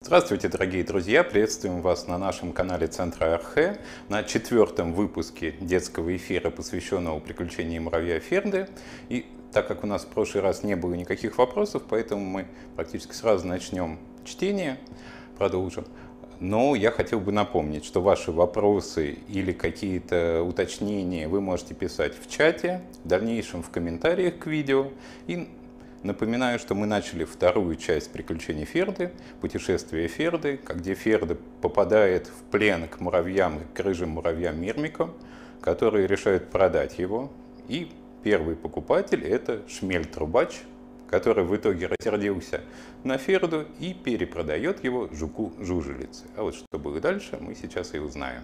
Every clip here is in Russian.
Здравствуйте, дорогие друзья! Приветствуем вас на нашем канале Центра Архэ на 4-м выпуске детского эфира, посвященного приключениям муравья Ферды. И так как у нас в прошлый раз не было никаких вопросов, поэтому мы практически сразу начнем чтение, продолжим. Но я хотел бы напомнить, что ваши вопросы или какие-то уточнения вы можете писать в чате, в дальнейшем в комментариях к видео. И напоминаю, что мы начали вторую часть приключений Ферды, путешествие Ферды, где Ферда попадает в плен к муравьям, к рыжим муравьям-мирмикам, которые решают продать его. И первый покупатель — это Шмель-трубач, который в итоге рассердился на Ферду и перепродает его жуку-жужелице. А вот что было дальше, мы сейчас и узнаем.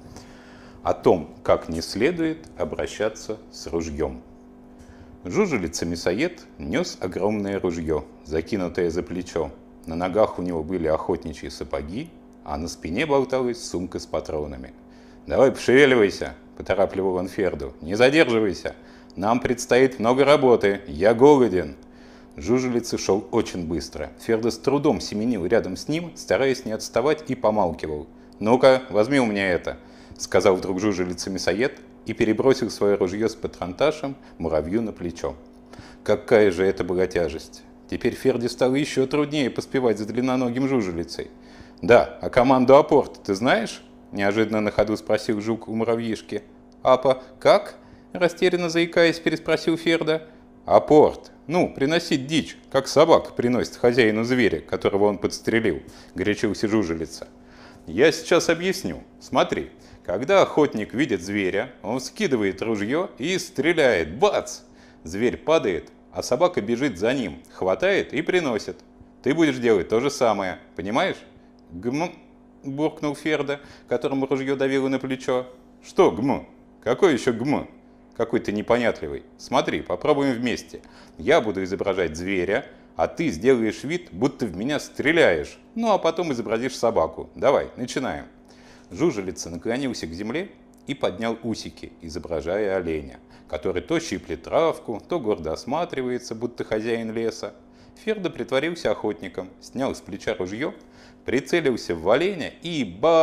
О том, как не следует обращаться с ружьем. Жужелица-мясоед нес огромное ружье, закинутое за плечо. На ногах у него были охотничьи сапоги, а на спине болталась сумка с патронами. «Давай пошевеливайся!» – поторапливал он Ферду. «Не задерживайся! Нам предстоит много работы! Я голоден!» Жужелица шел очень быстро. Ферда с трудом семенил рядом с ним, стараясь не отставать, и помалкивал. «Ну-ка, возьми у меня это!» – сказал вдруг жужелица-мясоед и перебросил свое ружье с патронташем муравью на плечо. Какая же это была тяжесть! Теперь Ферде стало еще труднее поспевать за длинноногим жужелицей. «Да, а команду апорт ты знаешь?» – неожиданно на ходу спросил жук у муравьишки. «Апа, как?» – растерянно заикаясь, переспросил Ферда. «Апорт. Ну, приносить дичь, как собака приносит хозяину зверя, которого он подстрелил», – горячился жужелица. «Я сейчас объясню. Смотри. Когда охотник видит зверя, он вскидывает ружье и стреляет. Бац! Зверь падает, а собака бежит за ним, хватает и приносит. Ты будешь делать то же самое, понимаешь?» «Гм!» – буркнул Ферда, которому ружье давило на плечо. «Что гм? Какой еще гм? Какой ты непонятливый. Смотри, попробуем вместе. Я буду изображать зверя, а ты сделаешь вид, будто в меня стреляешь. Ну, а потом изобразишь собаку. Давай, начинаем». Жужелица наклонился к земле и поднял усики, изображая оленя, который то щиплет травку, то гордо осматривается, будто хозяин леса. Ферда притворился охотником, снял с плеча ружье, прицелился в оленя и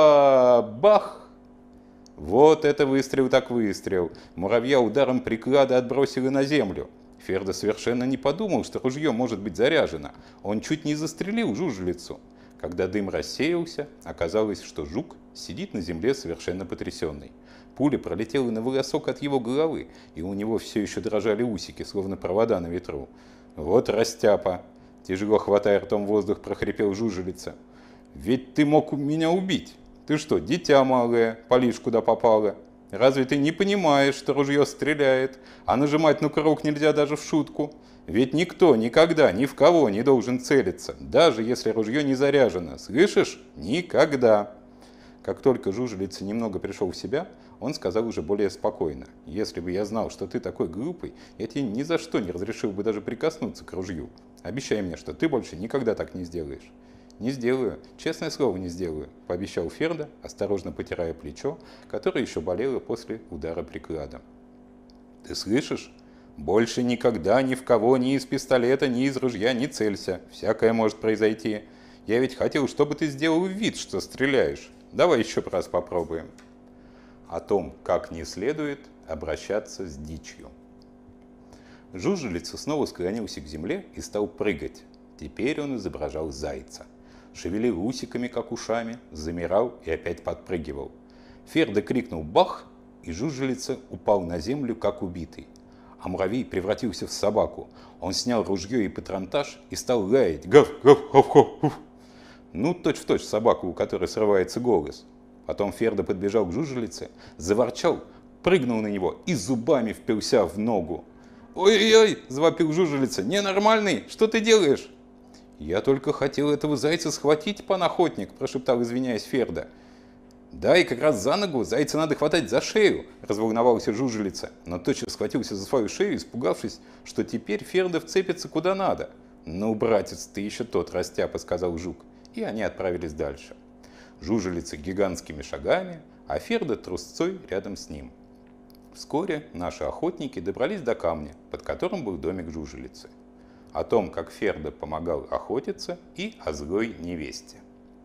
бах! Вот это выстрел так выстрел. Муравья ударом приклада отбросили на землю. Ферда совершенно не подумал, что ружье может быть заряжено. Он чуть не застрелил жужелицу. Когда дым рассеялся, оказалось, что жук сидит на земле совершенно потрясенный. Пуля пролетела на волосок от его головы, и у него все еще дрожали усики, словно провода на ветру. «Вот растяпа!» – тяжело хватая ртом воздух, прохрипел жужелица. «Ведь ты мог меня убить! Ты что, дитя малое, палишь куда попало? Разве ты не понимаешь, что ружье стреляет, а нажимать на курок нельзя даже в шутку? Ведь никто никогда ни в кого не должен целиться, даже если ружье не заряжено. Слышишь? Никогда!» Как только жужелица немного пришел в себя, он сказал уже более спокойно: «Если бы я знал, что ты такой глупый, я тебе ни за что не разрешил бы даже прикоснуться к ружью. Обещай мне, что ты больше никогда так не сделаешь». «Не сделаю, честное слово, не сделаю», – пообещал Ферда, осторожно потирая плечо, которое еще болело после удара прикладом. «Ты слышишь? Больше никогда ни в кого ни из пистолета, ни из ружья не целься. Всякое может произойти. Я ведь хотел, чтобы ты сделал вид, что стреляешь. Давай еще раз попробуем». О том, как не следует обращаться с дичью. Жужелица снова склонился к земле и стал прыгать. Теперь он изображал зайца. Шевелил усиками, как ушами, замирал и опять подпрыгивал. Ферда крикнул «бах!», и жужелица упал на землю, как убитый. А муравей превратился в собаку. Он снял ружье и патронташ и стал лаять: «Гав, гав, гав, гав, гав!» Ну, точь-в-точь собаку, у которой срывается голос. Потом Ферда подбежал к жужелице, заворчал, прыгнул на него и зубами впился в ногу. «Ой-ой-ой!» – завопил жужелица. «Ненормальный! Что ты делаешь?» «Я только хотел этого зайца схватить, пан охотник», – прошептал, извиняясь, Ферда. «Да, и как раз за ногу зайца надо хватать за шею», – разволновался жужелица, но тотчас схватился за свою шею, испугавшись, что теперь Ферда вцепится куда надо. «Ну, братец, ты еще тот растяпа», – сказал жук, и они отправились дальше. Жужелица гигантскими шагами, а Ферда трусцой рядом с ним. Вскоре наши охотники добрались до камня, под которым был домик жужелицы. О том, как Ферда помогал охотиться, и о злой невесте.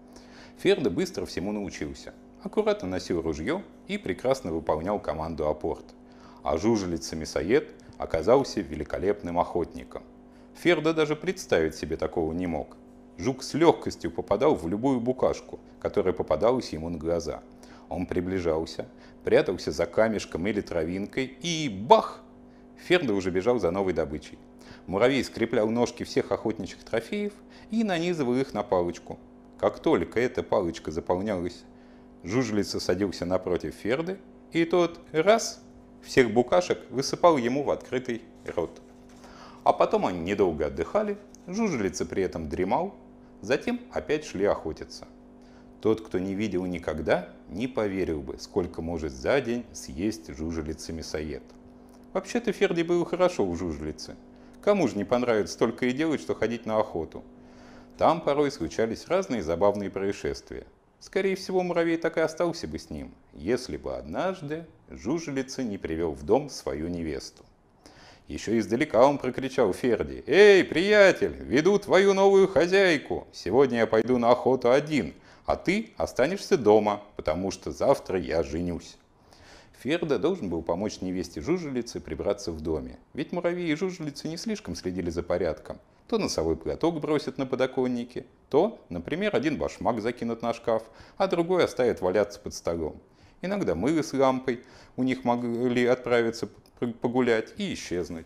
Ферда быстро всему научился. Аккуратно носил ружье и прекрасно выполнял команду апорт. А жужелица-мясоед оказался великолепным охотником. Ферда даже представить себе такого не мог. Жук с легкостью попадал в любую букашку, которая попадалась ему на глаза. Он приближался, прятался за камешком или травинкой и бах! Ферда уже бежал за новой добычей. Муравей скреплял ножки всех охотничьих трофеев и нанизывал их на палочку. Как только эта палочка заполнялась, жужелица садился напротив Ферды, и тот раз всех букашек высыпал ему в открытый рот. А потом они недолго отдыхали, жужелица при этом дремал, затем опять шли охотиться. Тот, кто не видел никогда, не поверил бы, сколько может за день съесть жужелица-мясоед. Вообще-то Ферде было хорошо у жужелицы. Кому же не понравится только и делать, что ходить на охоту? Там порой случались разные забавные происшествия. Скорее всего, муравей так и остался бы с ним, если бы однажды жужелица не привел в дом свою невесту. Еще издалека он прокричал Ферде: «Эй, приятель, веду твою новую хозяйку! Сегодня я пойду на охоту один, а ты останешься дома, потому что завтра я женюсь». Ферда должен был помочь невесте жужелицы прибраться в доме, ведь муравьи и жужелицы не слишком следили за порядком. То носовой платок бросят на подоконнике, то, например, один башмак закинут на шкаф, а другой оставят валяться под столом. Иногда мыло с лампой у них могли отправиться погулять и исчезнуть.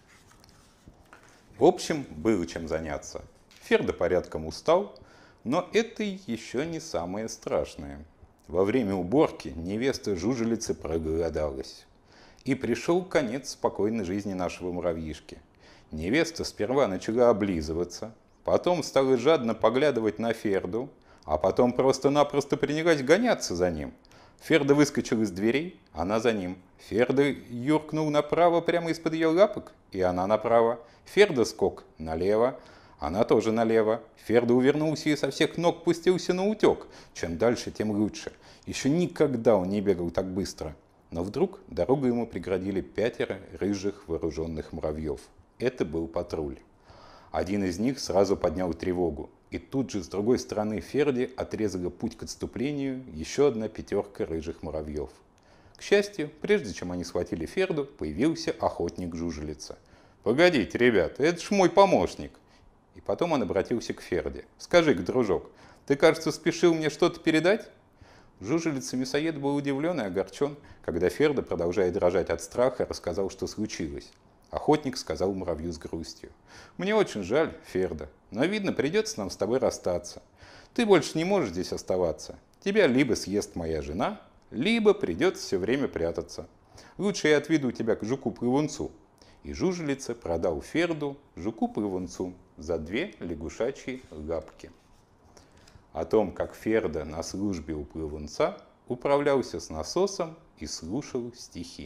В общем, было чем заняться. Ферда порядком устал, но это еще не самое страшное. Во время уборки невеста жужелицы проголодалась. И пришел конец спокойной жизни нашего муравьишки. Невеста сперва начала облизываться, потом стала жадно поглядывать на Ферду, а потом просто-напросто принялась гоняться за ним. Ферда выскочил из дверей, она за ним. Ферда юркнул направо прямо из-под ее лапок, и она направо. Ферда скок налево, она тоже налево. Ферда увернулся и со всех ног пустился на утек. Чем дальше, тем лучше. Еще никогда он не бегал так быстро. Но вдруг дорогу ему преградили 5 рыжих вооруженных муравьев. Это был патруль. Один из них сразу поднял тревогу. И тут же с другой стороны Ферде отрезала путь к отступлению еще одна 5 рыжих муравьев. К счастью, прежде чем они схватили Ферду, появился охотник-жужелица. «Погодите, ребята, это ж мой помощник!» И потом он обратился к Ферде. «Скажи-ка, дружок, ты, кажется, спешил мне что-то передать?» Жужелица-мясоед был удивлен и огорчен, когда Ферда, продолжая дрожать от страха, рассказал, что случилось. Охотник сказал муравью с грустью: «Мне очень жаль, Ферда, но, видно, придется нам с тобой расстаться. Ты больше не можешь здесь оставаться. Тебя либо съест моя жена, либо придется все время прятаться. Лучше я отведу тебя к жуку-плывунцу». И жужелица продал Ферду жуку-плывунцу за 2 лягушачьи лапки. О том, как Ферда на службе у плывунца управлялся с насосом и слушал стихи.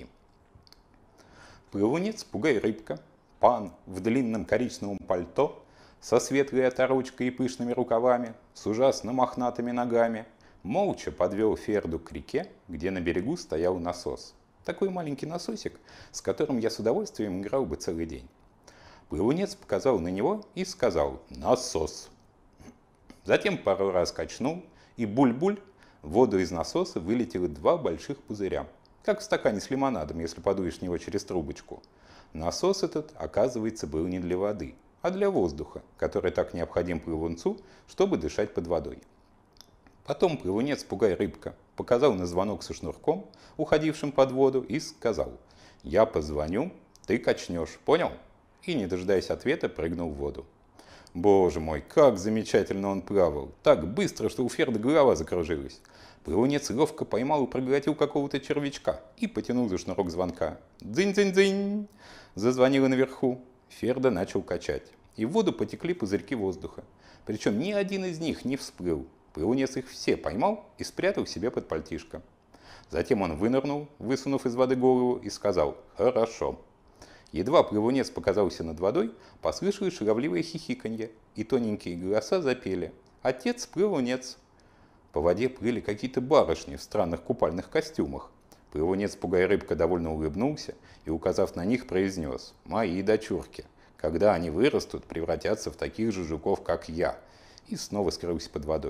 Плывунец Пугай-рыбка, пан в длинном коричневом пальто, со светлой оторочкой и пышными рукавами, с ужасно мохнатыми ногами, молча подвел Ферду к реке, где на берегу стоял насос. Такой маленький насосик, с которым я с удовольствием играл бы целый день. Плывунец показал на него и сказал: «Насос». Затем пару раз качнул, и буль-буль, в воду из насоса вылетело 2 больших пузыря, как в стакане с лимонадом, если подуешь в него через трубочку. Насос этот, оказывается, был не для воды, а для воздуха, который так необходим плывунцу, чтобы дышать под водой. Потом плывунец Пугай-рыбка показал на звонок со шнурком, уходившим под воду, и сказал: «Я позвоню, ты качнешь, понял?» И, не дожидаясь ответа, прыгнул в воду. Боже мой, как замечательно он плавал! Так быстро, что у Ферды голова закружилась. Плывунец ловко поймал и проглотил какого-то червячка и потянул за шнурок звонка. «Дзынь-дзынь-дзынь!» Зазвонило наверху. Ферда начал качать, и в воду потекли пузырьки воздуха. Причем ни один из них не всплыл. Плывунец их все поймал и спрятал себе под пальтишко. Затем он вынырнул, высунув из воды голову, и сказал: «Хорошо». Едва плывунец показался над водой, послышалось шаловливое хихиканье, и тоненькие голоса запели: «Отец-плывунец». По воде плыли какие-то барышни в странных купальных костюмах. Плывунец Пугай-рыбка довольно улыбнулся и, указав на них, произнес: «Мои дочурки, когда они вырастут, превратятся в таких же жуков, как я», и снова скрылся под водой.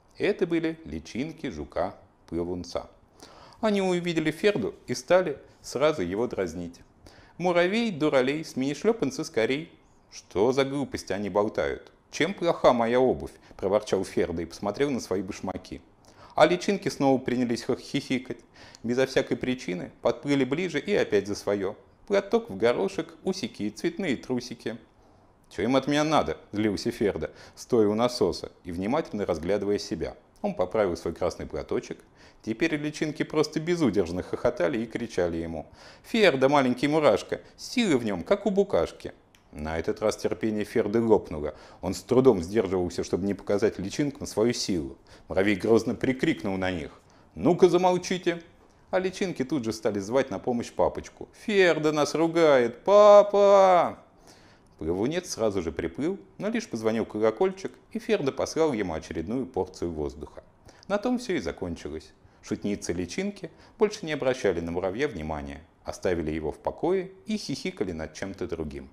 Это были личинки жука-плавунца. Они увидели Ферду и стали сразу его дразнить. «Муравей, дуралей, смени шлепанцы скорей!» «Что за глупости они болтают? Чем плоха моя обувь?» – проворчал Ферда и посмотрел на свои башмаки. А личинки снова принялись хихикать. Безо всякой причины подплыли ближе и опять за свое. Платок в горошек, усики и цветные трусики. «Чего им от меня надо?» – злился Ферда, стоя у насоса и внимательно разглядывая себя. Он поправил свой красный платочек. Теперь личинки просто безудержно хохотали и кричали ему: «Ферда, маленький мурашка, силы в нем, как у букашки!» На этот раз терпение Ферды лопнуло. Он с трудом сдерживался, чтобы не показать личинкам свою силу. Муравей грозно прикрикнул на них: «Ну-ка замолчите!» А личинки тут же стали звать на помощь папочку. «Ферда нас ругает! Папа!» Плавунец сразу же приплыл, но лишь позвонил колокольчик, и Ферда послал ему очередную порцию воздуха. На том все и закончилось. Шутницы-личинки больше не обращали на муравья внимания, оставили его в покое и хихикали над чем-то другим.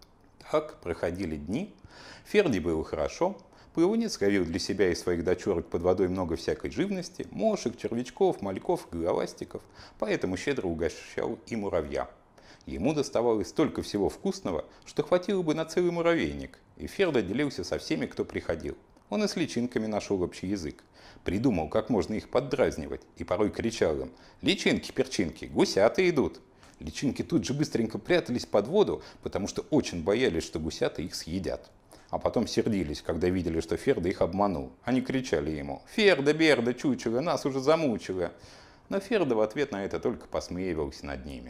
Так проходили дни. Ферде было хорошо. Плавунец ловил для себя и своих дочурок под водой много всякой живности, мошек, червячков, мальков, головастиков, поэтому щедро угощал и муравья. Ему доставалось столько всего вкусного, что хватило бы на целый муравейник, и Ферда делился со всеми, кто приходил. Он и с личинками нашел общий язык, придумал, как можно их поддразнивать, и порой кричал им: «Личинки-перчинки, гусята идут!» Личинки тут же быстренько прятались под воду, потому что очень боялись, что гусята их съедят. А потом сердились, когда видели, что Ферда их обманул. Они кричали ему: «Ферда, Берда, чучело, нас уже замучило!» Но Ферда в ответ на это только посмеивался над ними.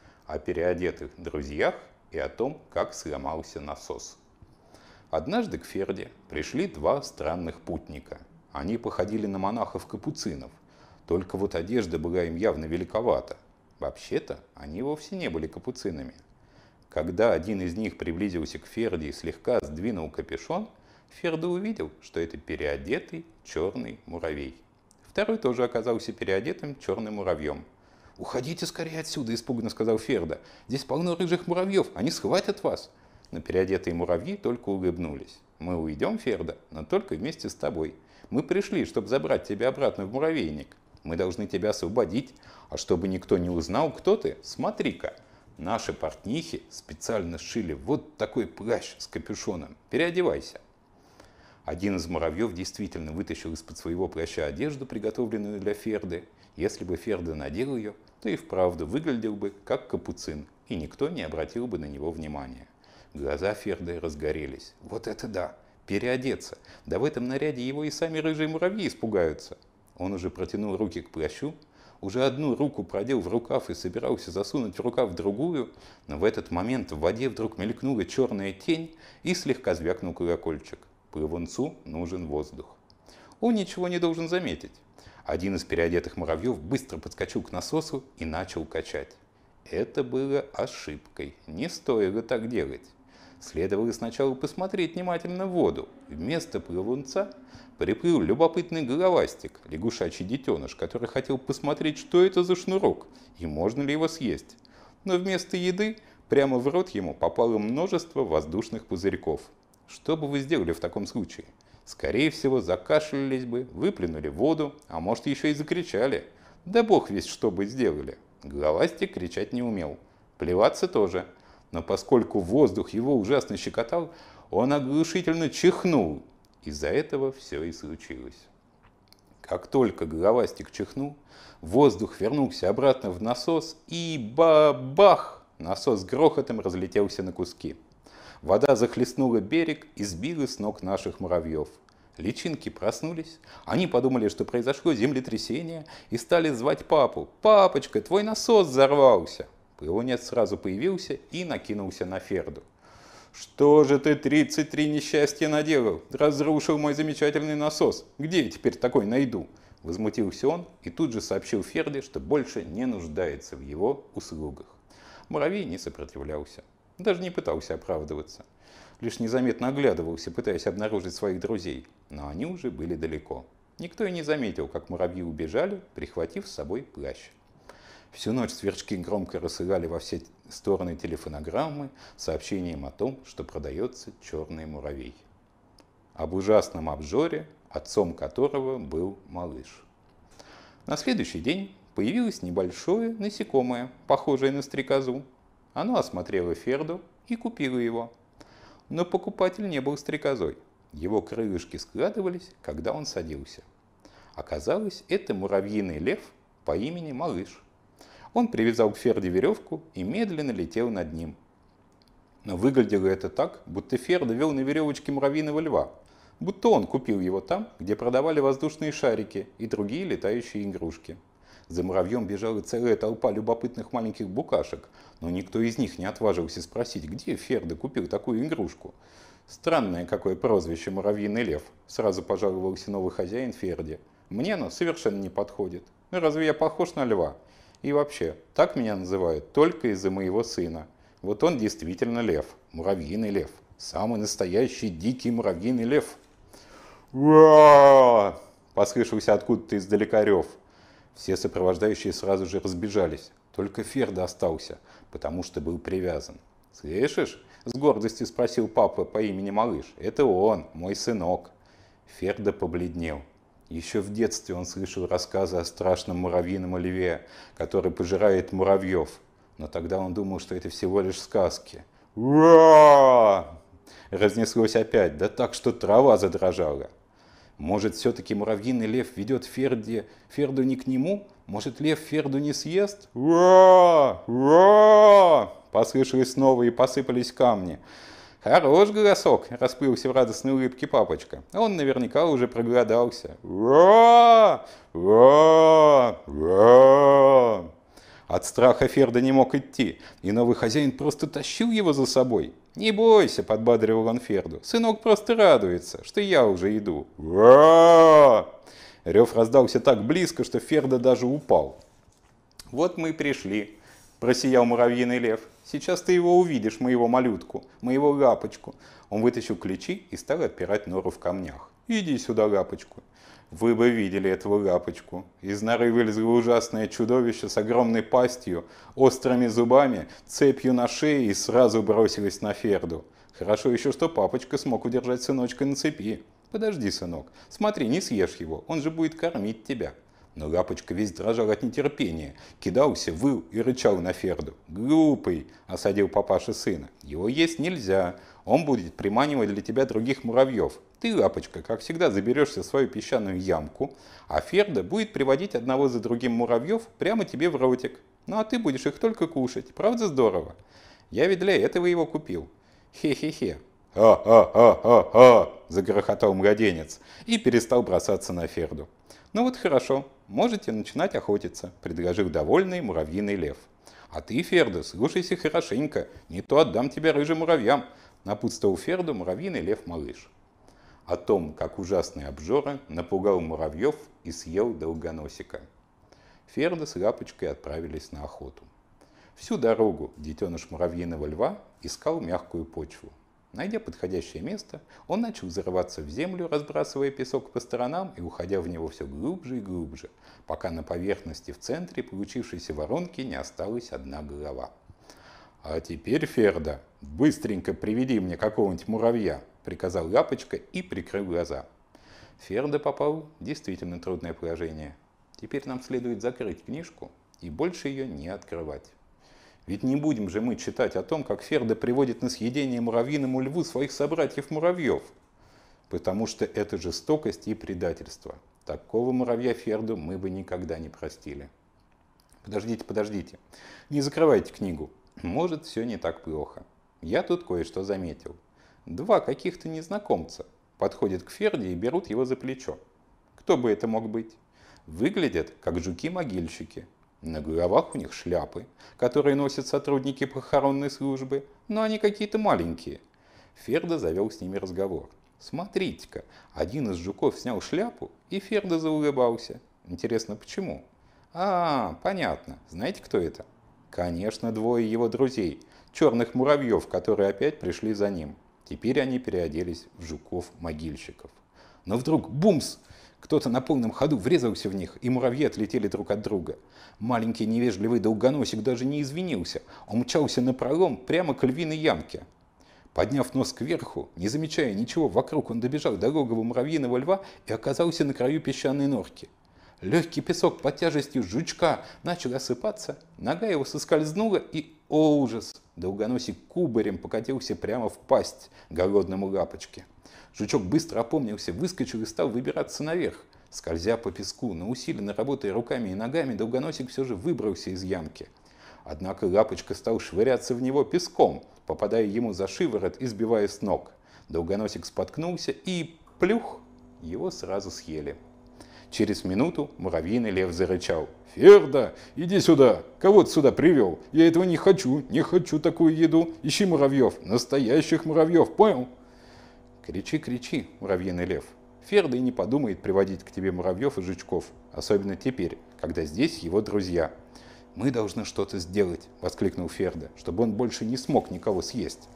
О переодетых друзьях и о том, как сломался насос. Однажды к Ферде пришли два странных путника. Они походили на монахов-капуцинов, только вот одежда была им явно великовата. Вообще-то они вовсе не были капуцинами. Когда один из них приблизился к Ферде и слегка сдвинул капюшон, Ферда увидел, что это переодетый черный муравей. Второй тоже оказался переодетым черным муравьем. «Уходите скорее отсюда!» – испуганно сказал Ферда. «Здесь полно рыжих муравьев, они схватят вас!» Но переодетые муравьи только улыбнулись. «Мы уйдем, Ферда, но только вместе с тобой. Мы пришли, чтобы забрать тебя обратно в муравейник. Мы должны тебя освободить, а чтобы никто не узнал, кто ты, смотри-ка. Наши портнихи специально сшили вот такой плащ с капюшоном. Переодевайся». Один из муравьев действительно вытащил из-под своего плаща одежду, приготовленную для Ферды. Если бы Ферда надел ее, то и вправду выглядел бы как капуцин, и никто не обратил бы на него внимания. Глаза Ферды разгорелись. Вот это да! Переодеться! Да в этом наряде его и сами рыжие муравьи испугаются. Он уже протянул руки к плащу, уже одну руку продел в рукав и собирался засунуть в рукав другую, но в этот момент в воде вдруг мелькнула черная тень и слегка звякнул колокольчик. Плавунцу нужен воздух. Он ничего не должен заметить. Один из переодетых муравьев быстро подскочил к насосу и начал качать. Это было ошибкой, не стоило так делать. Следовало сначала посмотреть внимательно в воду. Вместо плавунца приплыл любопытный головастик, лягушачий детеныш, который хотел посмотреть, что это за шнурок и можно ли его съесть. Но вместо еды прямо в рот ему попало множество воздушных пузырьков. Что бы вы сделали в таком случае? Скорее всего, закашлялись бы, выплюнули воду, а может еще и закричали. Да бог весть, что бы сделали. Головастик кричать не умел. Плеваться тоже. Но поскольку воздух его ужасно щекотал, он оглушительно чихнул. Из-за этого все и случилось. Как только головастик чихнул, воздух вернулся обратно в насос и бабах! Насос с грохотом разлетелся на куски. Вода захлестнула берег и сбила с ног наших муравьев. Личинки проснулись, они подумали, что произошло землетрясение, и стали звать папу. «Папочка, твой насос взорвался!» Плавунец сразу появился и накинулся на Ферду. «Что же ты 33 несчастья наделал? Разрушил мой замечательный насос. Где я теперь такой найду?» Возмутился он и тут же сообщил Ферде, что больше не нуждается в его услугах. Муравей не сопротивлялся, даже не пытался оправдываться. Лишь незаметно оглядывался, пытаясь обнаружить своих друзей, но они уже были далеко. Никто и не заметил, как муравьи убежали, прихватив с собой плащ. Всю ночь сверчки громко рассылали во все стороны телефонограммы с сообщением о том, что продается черный муравей. Об ужасном обжоре отцом которого был малыш. На следующий день появилось небольшое насекомое, похожее на стрекозу. Оно осмотрело Ферду и купило его. Но покупатель не был стрекозой. Его крылышки складывались, когда он садился. Оказалось, это муравьиный лев по имени Малыш. Он привязал к Ферде веревку и медленно летел над ним. Но выглядело это так, будто Ферда вел на веревочке муравьиного льва. Будто он купил его там, где продавали воздушные шарики и другие летающие игрушки. За муравьем бежала целая толпа любопытных маленьких букашек, но никто из них не отважился спросить, где Ферда купил такую игрушку. Странное какое прозвище «Муравьиный лев», сразу пожаловался новый хозяин Ферде. Мне оно совершенно не подходит. Разве я похож на льва? И вообще, так меня называют только из-за моего сына. Вот он действительно лев, муравьиный лев. Самый настоящий дикий муравьиный лев. «Уа!» – послышался откуда-то издалека рев. Все сопровождающие сразу же разбежались. Только Ферда остался, потому что был привязан. «Слышишь?» – с гордостью спросил папа по имени Малыш. «Это он, мой сынок». Ферда побледнел. Еще в детстве он слышал рассказы о страшном муравьином льве, который пожирает муравьев. Но тогда он думал, что это всего лишь сказки. «Уа!» – разнеслось опять, да так, что трава задрожала. Может, все-таки муравьиный лев ведет Ферду не к нему? Может, лев Ферду не съест? «Уа! Уа!» – послышалось снова и посыпались камни. «Хорош голосок!» – расплылся в радостной улыбке папочка. Он наверняка уже проголодался. «Уа! Уа! Уа!» От страха Ферда не мог идти, и новый хозяин просто тащил его за собой. «Не бойся», – подбадривал он Ферду, – «сынок просто радуется, что я уже иду». «Уа!» Рев раздался так близко, что Ферда даже упал. «Вот мы и пришли», – просиял муравьиный лев. «Сейчас ты его увидишь, моего малютку, моего лапочку». Он вытащил ключи и стал отпирать нору в камнях. «Иди сюда, лапочку». Вы бы видели этого лапочку. Из норы вылезло ужасное чудовище с огромной пастью, острыми зубами, цепью на шее и сразу бросилось на Ферду. Хорошо еще, что папочка смог удержать сыночка на цепи. «Подожди, сынок, смотри, не съешь его, он же будет кормить тебя». Но лапочка весь дрожал от нетерпения, кидался, выл и рычал на Ферду. «Глупый!» – осадил папаша сына. «Его есть нельзя, он будет приманивать для тебя других муравьев. Ты, лапочка, как всегда, заберешься в свою песчаную ямку, а Ферда будет приводить одного за другим муравьев прямо тебе в ротик. Ну а ты будешь их только кушать. Правда здорово? Я ведь для этого его купил. Хе-хе-хе». «Ха-ха-ха-ха-ха!» – загрохотал младенец и перестал бросаться на Ферду. «Ну вот хорошо, можете начинать охотиться», – предложил довольный муравьиный лев. «А ты, Ферда, слушайся хорошенько, не то отдам тебя рыжим муравьям», – напутствовал Ферду муравьиный лев-малыш. О том, как ужасный обжора напугал муравьев и съел долгоносика. Ферда с лапочкой отправились на охоту. Всю дорогу детеныш муравьиного льва искал мягкую почву. Найдя подходящее место, он начал зарываться в землю, разбрасывая песок по сторонам и уходя в него все глубже и глубже, пока на поверхности в центре получившейся воронки не осталась одна голова. «А теперь, Ферда, быстренько приведи мне какого-нибудь муравья», — приказал лапочка и прикрыл глаза. Ферда попал в действительно трудное положение. Теперь нам следует закрыть книжку и больше ее не открывать. Ведь не будем же мы читать о том, как Ферда приводит на съедение муравьиному льву своих собратьев-муравьев. Потому что это жестокость и предательство. Такого муравья Ферду мы бы никогда не простили. Подождите. Не закрывайте книгу. Может, все не так плохо. Я тут кое-что заметил. Два каких-то незнакомца подходят к Ферде и берут его за плечо. Кто бы это мог быть? Выглядят как жуки-могильщики. На головах у них шляпы, которые носят сотрудники похоронной службы, но они какие-то маленькие. Ферда завел с ними разговор. «Смотрите-ка, один из жуков снял шляпу, и Ферда заулыбался. Интересно, почему?» Понятно. Знаете, кто это?» «Конечно, двое его друзей, черных муравьев, которые опять пришли за ним. Теперь они переоделись в жуков-могильщиков. Но вдруг бумс! Кто-то на полном ходу врезался в них, и муравьи отлетели друг от друга. Маленький невежливый долгоносик даже не извинился. Он мчался напролом прямо к львиной ямке. Подняв нос кверху, не замечая ничего вокруг, он добежал до логова муравьиного льва и оказался на краю песчаной норки. Легкий песок под тяжестью жучка начал осыпаться, нога его соскользнула и, о ужас, долгоносик кубарем покатился прямо в пасть голодному лапочке. Жучок быстро опомнился, выскочил и стал выбираться наверх. Скользя по песку, но усиленно работая руками и ногами, долгоносик все же выбрался из ямки. Однако лапочка стал швыряться в него песком, попадая ему за шиворот и сбивая с ног. Долгоносик споткнулся и, плюх, его сразу съели. Через минуту муравьиный лев зарычал. «Ферда, иди сюда! Кого ты сюда привел? Я этого не хочу такую еду! Ищи муравьев, настоящих муравьев, понял?» «Кричи, кричи, муравьиный лев! Ферда и не подумает приводить к тебе муравьев и жучков, особенно теперь, когда здесь его друзья». «Мы должны что-то сделать!» — воскликнул Ферда, чтобы он больше не смог никого съесть.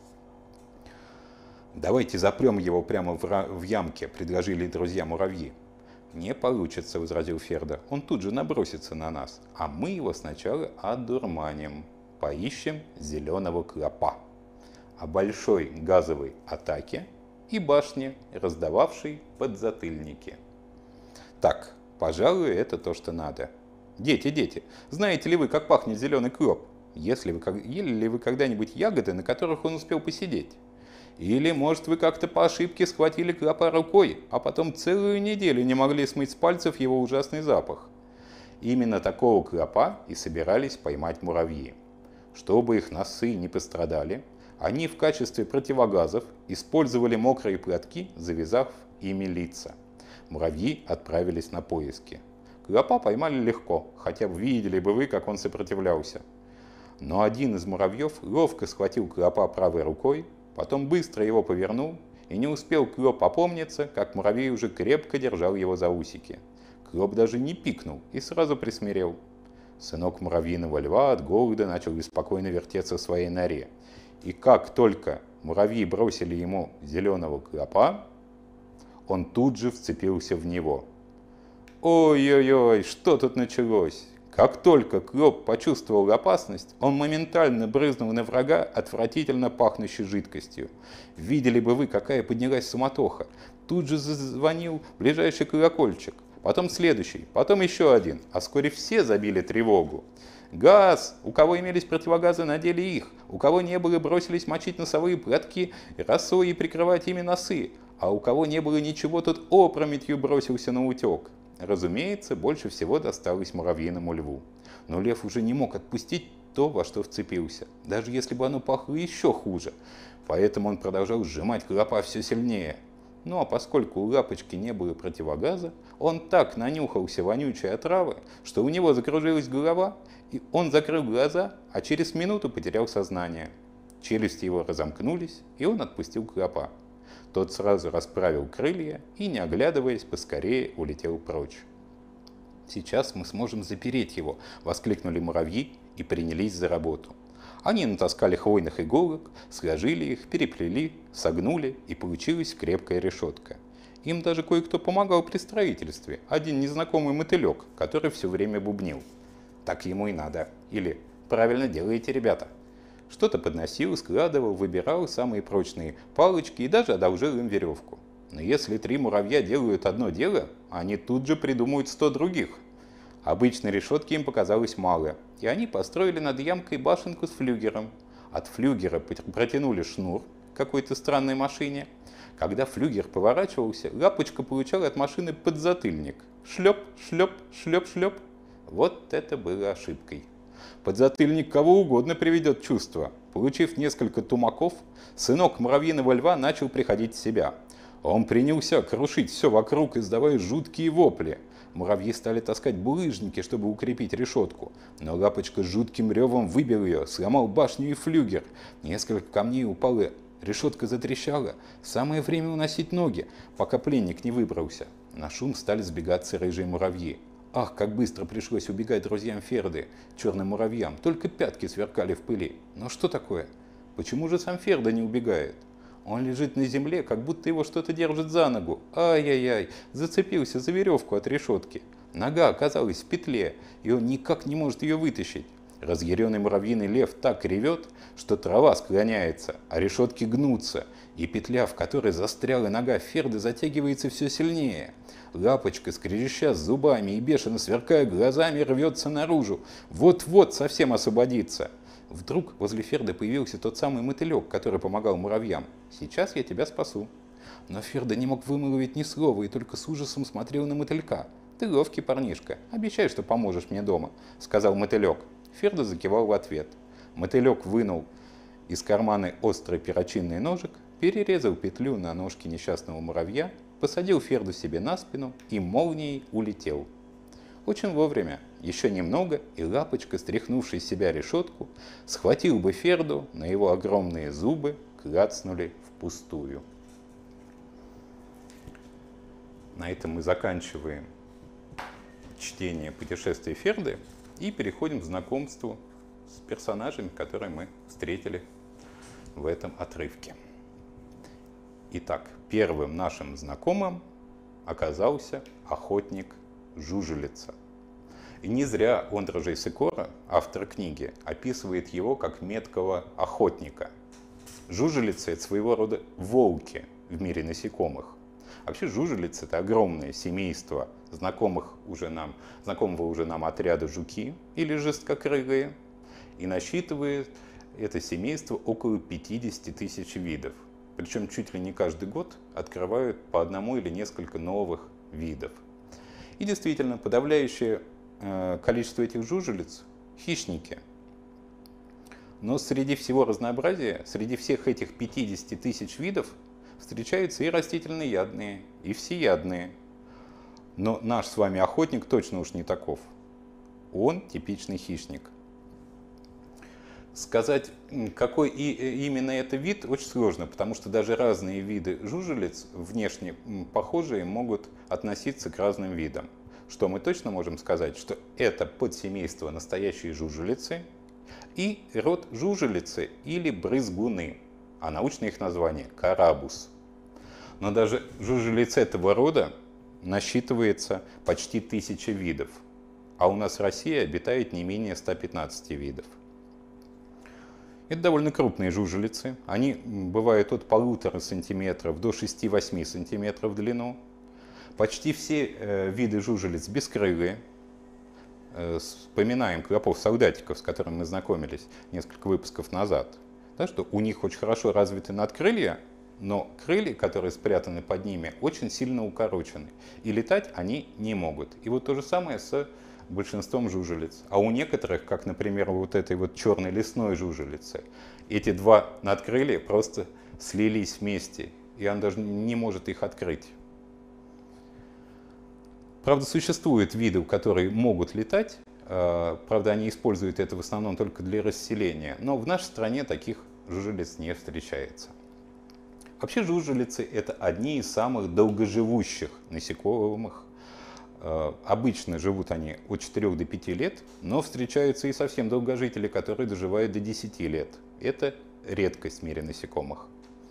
«Давайте запрем его прямо в ямке», — предложили друзья-муравьи. «Не получится», — возразил Ферда. «Он тут же набросится на нас, а мы его сначала одурманим. Поищем зеленого клопа о большой газовой атаке и башне, раздававшей подзатыльники». Так, пожалуй, это то, что надо. Дети, знаете ли вы, как пахнет зеленый клоп? Ели ли вы когда-нибудь ягоды, на которых он успел посидеть? Или, может, вы как-то по ошибке схватили клопа рукой, а потом целую неделю не могли смыть с пальцев его ужасный запах? Именно такого клопа и собирались поймать муравьи. Чтобы их носы не пострадали, они в качестве противогазов использовали мокрые платки, завязав ими лица. Муравьи отправились на поиски. Клопа поймали легко, хотя бы видели бы вы, как он сопротивлялся. Но один из муравьев ловко схватил клопа правой рукой, потом быстро его повернул, и не успел клоп опомниться, как муравей уже крепко держал его за усики. Клоп даже не пикнул и сразу присмирел. Сынок муравьиного льва от голода начал беспокойно вертеться в своей норе. И как только муравьи бросили ему зеленого клопа, он тут же вцепился в него. Ой-ой-ой, что тут началось? Как только клоп почувствовал опасность, он моментально брызнул на врага отвратительно пахнущей жидкостью. Видели бы вы, какая поднялась суматоха. Тут же зазвонил ближайший колокольчик, потом следующий, потом еще один, а вскоре все забили тревогу. Газ! У кого имелись противогазы, надели их. У кого не было, бросились мочить носовые платки росой и прикрывать ими носы. А у кого не было ничего, тот опрометью бросился на утек. Разумеется, больше всего досталось муравьиному льву. Но лев уже не мог отпустить то, во что вцепился, даже если бы оно пахло еще хуже. Поэтому он продолжал сжимать клопа все сильнее. Ну а поскольку у лапочки не было противогаза, он так нанюхался вонючей отравы, что у него закружилась голова, и он закрыл глаза, а через минуту потерял сознание. Челюсти его разомкнулись, и он отпустил клопа. Тот сразу расправил крылья и, не оглядываясь, поскорее улетел прочь. «Сейчас мы сможем запереть его!» — воскликнули муравьи и принялись за работу. Они натаскали хвойных иголок, сложили их, переплели, согнули, и получилась крепкая решетка. Им даже кое-кто помогал при строительстве, один незнакомый мотылек, который все время бубнил. «Так ему и надо!» или «Правильно делаете, ребята!» Что-то подносил, складывал, выбирал самые прочные палочки и даже одолжил им веревку. Но если 3 муравья делают одно дело, они тут же придумают 100 других. Обычной решетки им показалось мало, и они построили над ямкой башенку с флюгером. От флюгера протянули шнур к какой-то странной машине. Когда флюгер поворачивался, лапочка получала от машины подзатыльник. Шлеп, шлеп, шлеп, шлеп. Вот это было ошибкой. Подзатыльник кого угодно приведет в чувство. Получив несколько тумаков, сынок муравьиного льва начал приходить в себя. Он принялся крушить все вокруг, издавая жуткие вопли. Муравьи стали таскать булыжники, чтобы укрепить решетку. Но лапочка с жутким ревом выбил ее, сломал башню и флюгер. Несколько камней упало, решетка затрещала. Самое время уносить ноги, пока пленник не выбрался. На шум стали сбегаться рыжие муравьи. Ах, как быстро пришлось убегать друзьям Ферды, черным муравьям, только пятки сверкали в пыли. Но что такое? Почему же сам Ферда не убегает? Он лежит на земле, как будто его что-то держит за ногу. Ай-яй-яй, зацепился за веревку от решетки. Нога оказалась в петле, и он никак не может ее вытащить. Разъяренный муравьиный лев так ревет, что трава склоняется, а решетки гнутся, и петля, в которой застряла нога Ферды, затягивается все сильнее. Лапочка, скрежеща зубами и бешено сверкая глазами, рвется наружу. Вот-вот совсем освободится. Вдруг возле Ферды появился тот самый мотылек, который помогал муравьям. «Сейчас я тебя спасу». Но Ферда не мог вымолвить ни слова и только с ужасом смотрел на мотылька. «Ты ловкий парнишка, обещай, что поможешь мне дома», — сказал мотылек. Ферда закивал в ответ. Мотылек вынул из кармана острый перочинный ножик, перерезал петлю на ножке несчастного муравья, посадил Ферду себе на спину и молнией улетел. Очень вовремя, еще немного, и Лапочка, стряхнувший с себя решетку, схватил бы Ферду, но его огромные зубы клацнули впустую. На этом мы заканчиваем чтение «Путешествия Ферды» и переходим к знакомству с персонажами, которые мы встретили в этом отрывке. Итак, первым нашим знакомым оказался охотник Жужелица. И не зря Ондрашей Сикора, автор книги, описывает его как меткого охотника. Жужелицы – это своего рода волки в мире насекомых. Вообще жужелицы – это огромное семейство знакомого уже нам отряда жуки или жесткокрылые, и насчитывает это семейство около 50 тысяч видов. Причем чуть ли не каждый год открывают по одному или несколько новых видов. И действительно, подавляющее количество этих жужелиц – хищники. Но среди всего разнообразия, среди всех этих 50 тысяч видов встречаются и растительноядные, и всеядные. Но наш с вами охотник точно уж не таков. Он типичный хищник. Сказать, какой именно это вид, очень сложно, потому что даже разные виды жужелиц, внешне похожие, могут относиться к разным видам. Что мы точно можем сказать, что это подсемейство настоящей жужелицы и род жужелицы или брызгуны, а научное их название – карабус. Но даже жужелиц этого рода насчитывается почти 1000 видов, а у нас в России обитает не менее 115 видов. Это довольно крупные жужелицы. Они бывают от 1,5 см до 6-8 см в длину. Почти все виды жужелиц бескрылые. Вспоминаем клопов-солдатиков, с которыми мы знакомились несколько выпусков назад. Да, что у них очень хорошо развиты надкрылья, но крылья, которые спрятаны под ними, очень сильно укорочены. И летать они не могут. И вот то же самое с большинством жужелиц. А у некоторых, как, например, вот этой вот черной лесной жужелицы, эти два надкрылья просто слились вместе, и он даже не может их открыть. Правда, существуют виды, которые могут летать, правда, они используют это в основном только для расселения, но в нашей стране таких жужелиц не встречается. Вообще жужелицы – это одни из самых долгоживущих насекомых. Обычно живут они от 4 до 5 лет, но встречаются и совсем долгожители, которые доживают до 10 лет. Это редкость в мире насекомых.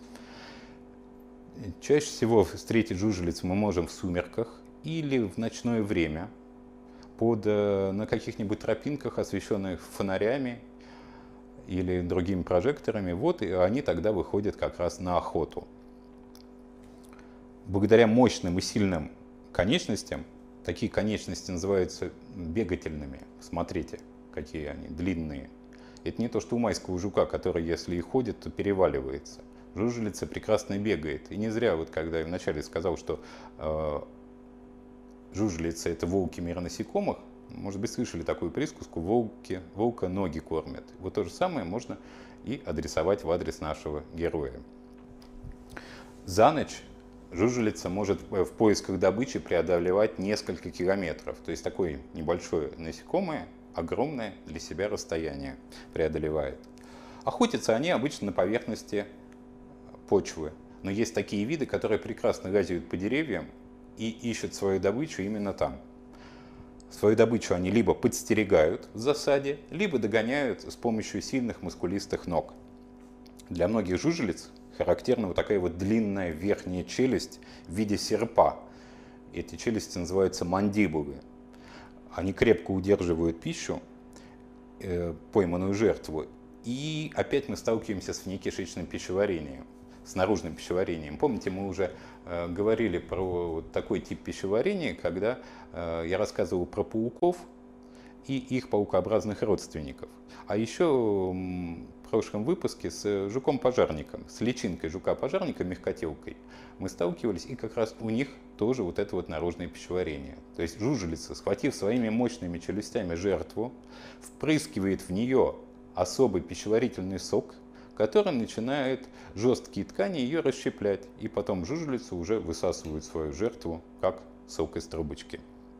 Чаще всего встретить жужелиц мы можем в сумерках или в ночное время на каких-нибудь тропинках, освещенных фонарями или другими прожекторами. Вот, и они тогда выходят как раз на охоту. Благодаря мощным и сильным конечностям, такие конечности называются бегательными. Смотрите, какие они длинные. Это не то, что у майского жука, который, если и ходит, то переваливается. Жужелица прекрасно бегает. И не зря, вот когда я вначале сказал, что жужелица – это волки мира насекомых, может быть, слышали такую присказку: волка ноги кормят. Вот то же самое можно и адресовать в адрес нашего героя. За ночь жужелица может в поисках добычи преодолевать несколько километров. То есть такое небольшое насекомое огромное для себя расстояние преодолевает. Охотятся они обычно на поверхности почвы. Но есть такие виды, которые прекрасно лазят по деревьям и ищут свою добычу именно там. Свою добычу они либо подстерегают в засаде, либо догоняют с помощью сильных мускулистых ног. Для многих жужелиц характерна вот такая вот длинная верхняя челюсть в виде серпа. Эти челюсти называются мандибулы. Они крепко удерживают пищу, пойманную жертву. И опять мы сталкиваемся с внекишечным пищеварением, с наружным пищеварением. Помните, мы уже говорили про вот такой тип пищеварения, когда я рассказывал про пауков и их паукообразных родственников. А еще в прошлом выпуске с жуком-пожарником, с личинкой жука-пожарника, мягкотелкой, мы сталкивались, и как раз у них тоже вот это вот наружное пищеварение. То есть жужелица, схватив своими мощными челюстями жертву, впрыскивает в нее особый пищеварительный сок, который начинает жесткие ткани ее расщеплять, и потом жужелица уже высасывает свою жертву, как сок из трубочки.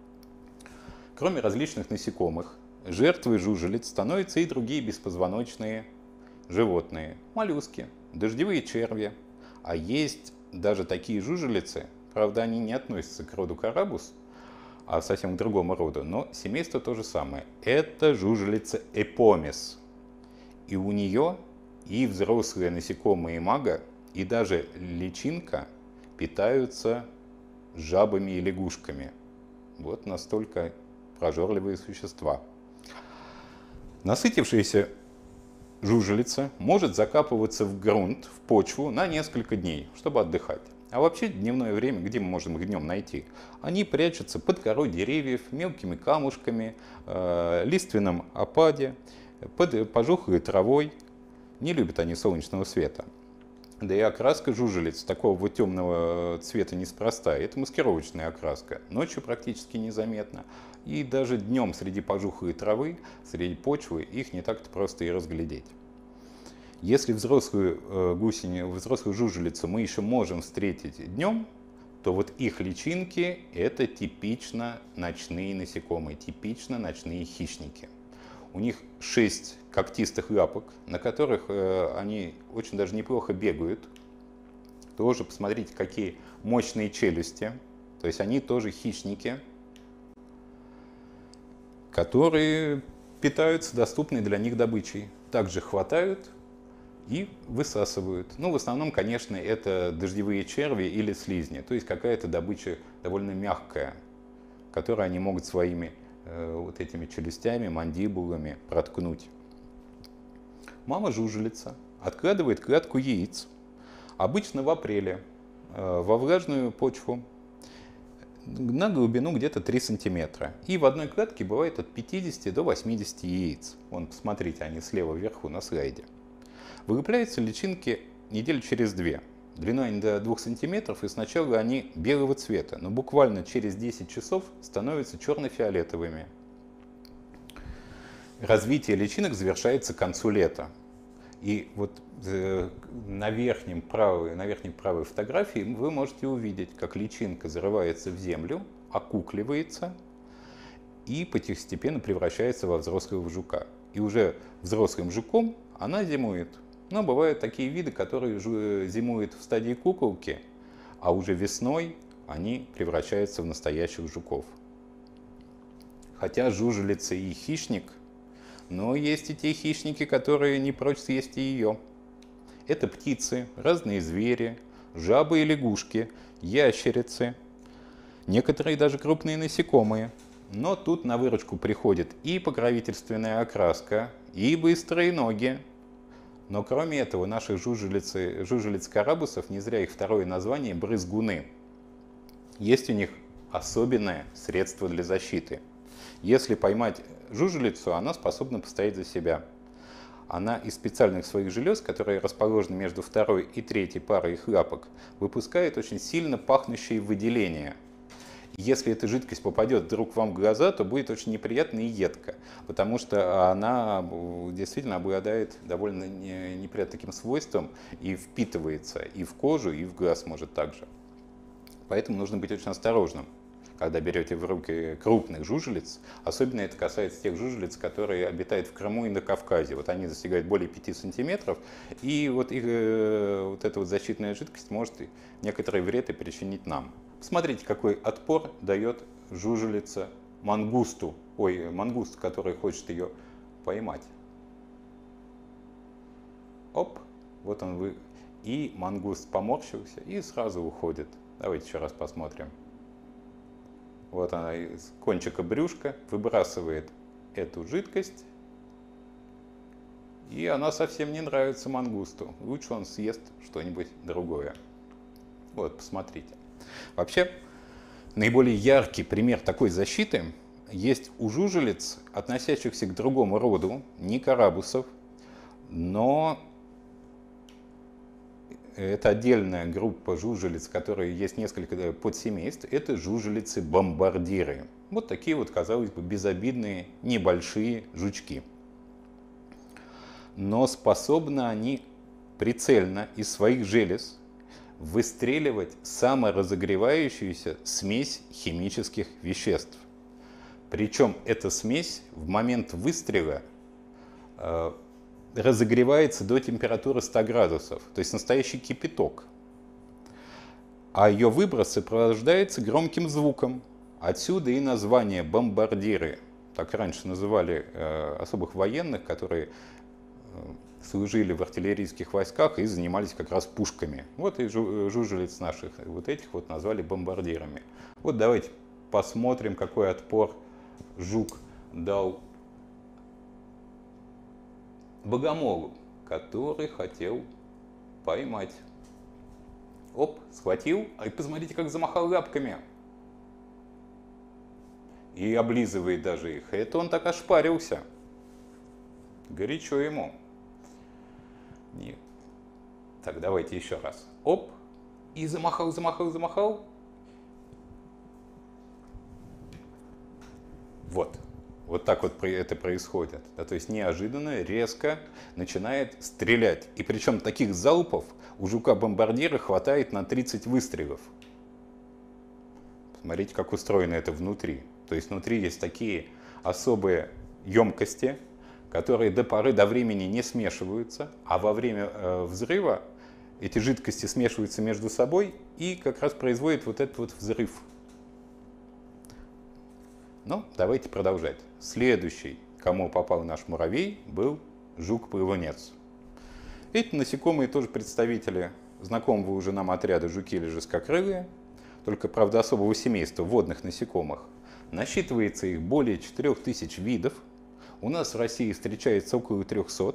Кроме различных насекомых, жертвой жужелиц становятся и другие беспозвоночные животные, моллюски, дождевые черви, а есть даже такие жужелицы, правда они не относятся к роду Карабус, а совсем к другому роду, но семейство то же самое. Это жужелица Эпомис. И у нее и взрослые насекомые мага, и даже личинка питаются жабами и лягушками. Вот настолько прожорливые существа. Насытившаяся жужелица может закапываться в грунт, в почву на несколько дней, чтобы отдыхать. А вообще дневное время, где мы можем их днем найти? Они прячутся под корой деревьев, мелкими камушками, лиственном опаде, под пожухлой травой. Не любят они солнечного света. Да и окраска жужелиц такого вот темного цвета неспроста. Это маскировочная окраска. Ночью практически незаметно. И даже днем среди пожухлой травы, среди почвы их не так-то просто и разглядеть. Если взрослую гусеню, взрослую жужелицу мы еще можем встретить днем, то вот их личинки – это типично ночные насекомые, типично ночные хищники. У них 6 когтистых лапок, на которых они очень даже неплохо бегают. Тоже посмотрите, какие мощные челюсти. То есть они тоже хищники, которые питаются доступной для них добычей. Также хватают и высасывают. Ну, в основном, конечно, это дождевые черви или слизни. То есть какая-то добыча довольно мягкая, которую они могут своими вот этими челюстями, мандибулами проткнуть. Мама жужелица откладывает клетку яиц, обычно в апреле, во влажную почву на глубину где-то 3 сантиметра. И в одной клетке бывает от 50 до 80 яиц. Вон, посмотрите, они слева вверху на слайде. Вылупляются личинки неделю через 2. Длиной они до 2 сантиметров, и сначала они белого цвета, но буквально через 10 часов становятся черно-фиолетовыми. Развитие личинок завершается к концу лета. И вот на верхней правой фотографии вы можете увидеть, как личинка зарывается в землю, окукливается и постепенно превращается во взрослого жука. И уже взрослым жуком она зимует. Но бывают такие виды, которые зимуют в стадии куколки, а уже весной они превращаются в настоящих жуков. Хотя жужелица и хищник, но есть и те хищники, которые не прочь съесть и ее. Это птицы, разные звери, жабы и лягушки, ящерицы, некоторые даже крупные насекомые. Но тут на выручку приходит и покровительственная окраска, и быстрые ноги. Но кроме этого, наших жужелиц-карабусов, не зря их второе название, брызгуны. Есть у них особенное средство для защиты. Если поймать жужелицу, она способна постоять за себя. Она из специальных своих желез, которые расположены между второй и третьей парой их лапок, выпускает очень сильно пахнущие выделения. Если эта жидкость попадет вдруг вам в глаза, то будет очень неприятно и едко, потому что она действительно обладает довольно неприятным таким свойством и впитывается и в кожу, и в глаз может также. Поэтому нужно быть очень осторожным, когда берете в руки крупных жужелиц. Особенно это касается тех жужелиц, которые обитают в Крыму и на Кавказе. Вот они достигают более 5 сантиметров, и вот эта вот защитная жидкость может некоторый вред и причинить нам. Посмотрите, какой отпор дает жужелица мангусту, мангуст, который хочет ее поймать. Оп, вот он и мангуст поморщился и сразу уходит. Давайте еще раз посмотрим. Вот она из кончика брюшка выбрасывает эту жидкость и она совсем не нравится мангусту. Лучше он съест что-нибудь другое. Вот, посмотрите. Вообще, наиболее яркий пример такой защиты есть у жужелиц, относящихся к другому роду, не карабусов, но это отдельная группа жужелиц, которые есть несколько подсемейств, это жужелицы-бомбардиры. Вот такие вот, казалось бы, безобидные небольшие жучки. Но способны они прицельно из своих желез выстреливать саморазогревающуюся смесь химических веществ. Причем эта смесь в момент выстрела разогревается до температуры 100 градусов, то есть настоящий кипяток. А ее выброс сопровождается громким звуком. Отсюда и название бомбардиры. Так раньше называли особых военных, которые служили в артиллерийских войсках и занимались как раз пушками. Вот и жужелиц наших, вот этих вот назвали бомбардирами. Вот давайте посмотрим, какой отпор жук дал богомолу, который хотел поймать. Оп, схватил, и посмотрите, как замахал лапками. И облизывает даже их. Это он так ошпарился. Горячо ему. Нет. Так, давайте еще раз. Оп, и замахал, замахал, замахал. Вот. Вот так вот это происходит. Да, то есть неожиданно, резко начинает стрелять. И причем таких залпов у жука-бомбардира хватает на 30 выстрелов. Смотрите, как устроено это внутри. То есть внутри есть такие особые емкости, которые до поры до времени не смешиваются, а во время взрыва эти жидкости смешиваются между собой и как раз производят вот этот вот взрыв. Ну, давайте продолжать. Следующий, кому попал наш муравей, был жук-плавунец. Эти насекомые тоже представители знакомого уже нам отряда жуки или жесткокрылые, только, правда, особого семейства водных насекомых. Насчитывается их более 4000 видов. У нас в России встречается около 300.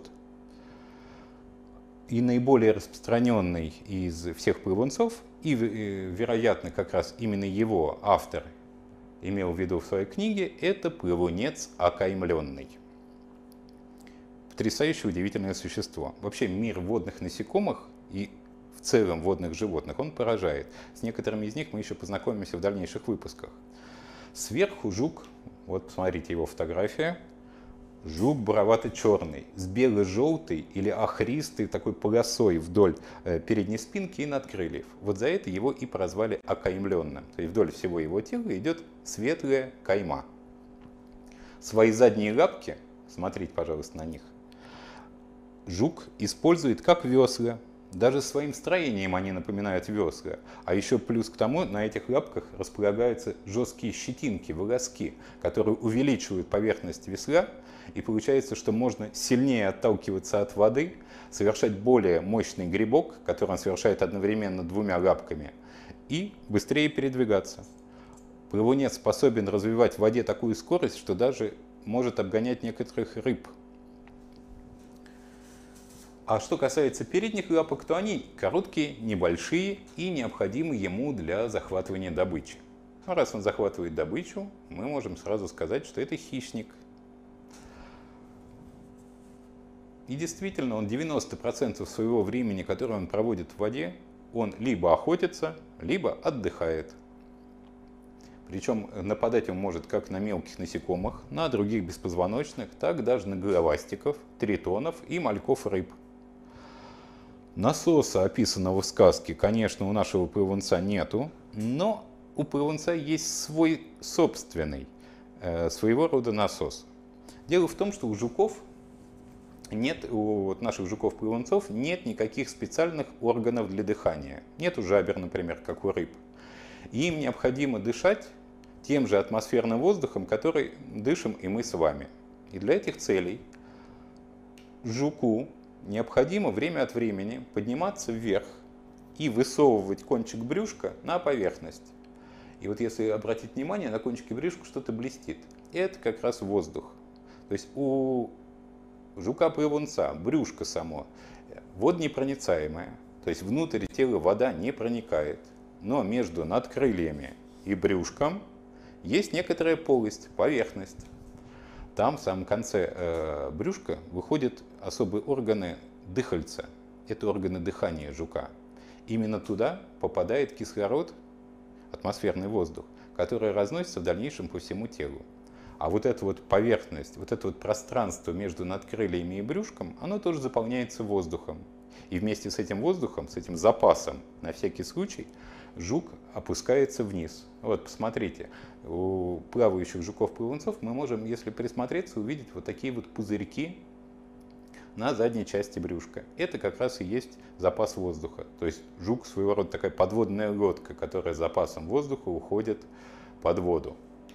И наиболее распространенный из всех плавунцов, и, вероятно, как раз именно его автор имел в виду в своей книге, это плавунец окаймленный. Потрясающе удивительное существо. Вообще мир водных насекомых и в целом водных животных, он поражает. С некоторыми из них мы еще познакомимся в дальнейших выпусках. Сверху жук, вот посмотрите его фотография, жук буровато-черный, с бело-желтой или охристой такой полосой вдоль передней спинки и надкрыльев. Вот за это его и прозвали окаймленным. То есть вдоль всего его тела идет светлая кайма. Свои задние лапки, смотрите, пожалуйста, на них, жук использует как весла. Даже своим строением они напоминают весла. А еще плюс к тому, на этих лапках располагаются жесткие щетинки, волоски, которые увеличивают поверхность весла. И получается, что можно сильнее отталкиваться от воды, совершать более мощный грибок, который он совершает одновременно двумя лапками, и быстрее передвигаться. Плавунец способен развивать в воде такую скорость, что даже может обгонять некоторых рыб. А что касается передних лапок, то они короткие, небольшие и необходимы ему для захватывания добычи. А раз он захватывает добычу, мы можем сразу сказать, что это хищник. И действительно, он 90% своего времени, которое он проводит в воде, он либо охотится, либо отдыхает. Причем нападать он может как на мелких насекомых, на других беспозвоночных, так даже на головастиков, тритонов и мальков рыб. Насоса, описанного в сказке, конечно, у нашего плавунца нету, но у плавунца есть свой собственный, своего рода насос. Дело в том, что у жуков нет, у наших жуков-плавунцов нет никаких специальных органов для дыхания. Нету жабер, например, как у рыб. И им необходимо дышать тем же атмосферным воздухом, который дышим и мы с вами. И для этих целей жуку необходимо время от времени подниматься вверх и высовывать кончик брюшка на поверхность. И вот если обратить внимание, на кончике брюшка что-то блестит. Это как раз воздух. То есть у жука-плавунца брюшко само водонепроницаемое, то есть внутрь тела вода не проникает, но между надкрыльями и брюшком есть некоторая полость, поверхность. Там в самом конце брюшка выходят особые органы дыхальца. Это органы дыхания жука. Именно туда попадает кислород, атмосферный воздух, который разносится в дальнейшем по всему телу. А вот эта вот поверхность, вот это вот пространство между надкрыльями и брюшком, оно тоже заполняется воздухом. И вместе с этим воздухом, с этим запасом, на всякий случай, жук опускается вниз. Вот посмотрите, у плавающих жуков-плавунцов мы можем, если присмотреться, увидеть вот такие вот пузырьки на задней части брюшка. Это как раз и есть запас воздуха. То есть жук своего рода такая подводная лодка, которая с запасом воздуха уходит под воду.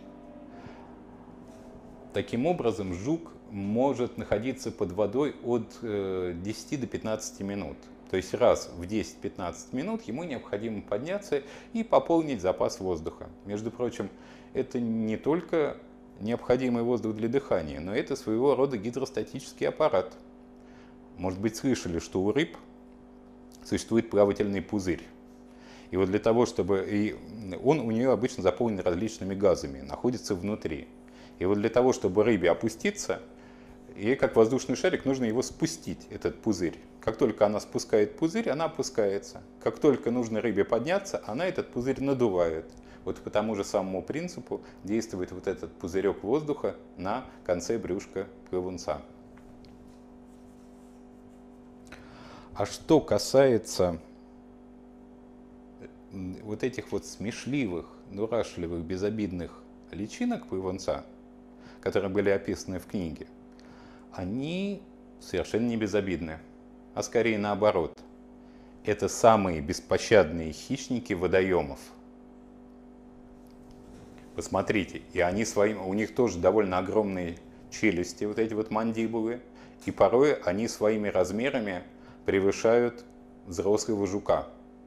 Таким образом, жук может находиться под водой от 10 до 15 минут. То есть раз в 10-15 минут ему необходимо подняться и пополнить запас воздуха. Между прочим, это не только необходимый воздух для дыхания, но это своего рода гидростатический аппарат. Может быть, слышали, что у рыб существует плавательный пузырь. И вот для того, чтобы... он у нее обычно заполнен различными газами, находится внутри. И вот для того, чтобы рыбе опуститься, ей, как воздушный шарик, нужно его спустить, этот пузырь. Как только она спускает пузырь, она опускается. Как только нужно рыбе подняться, она этот пузырь надувает. Вот по тому же самому принципу действует вот этот пузырек воздуха на конце брюшка плавунца. А что касается вот этих вот смешливых, дурашливых, безобидных личинок плавунца, которые были описаны в книге, они совершенно не безобидны, а скорее наоборот. Это самые беспощадные хищники водоемов. Посмотрите, и они у них тоже довольно огромные челюсти, вот эти вот мандибулы, и порой они своими размерами превышают взрослого жука.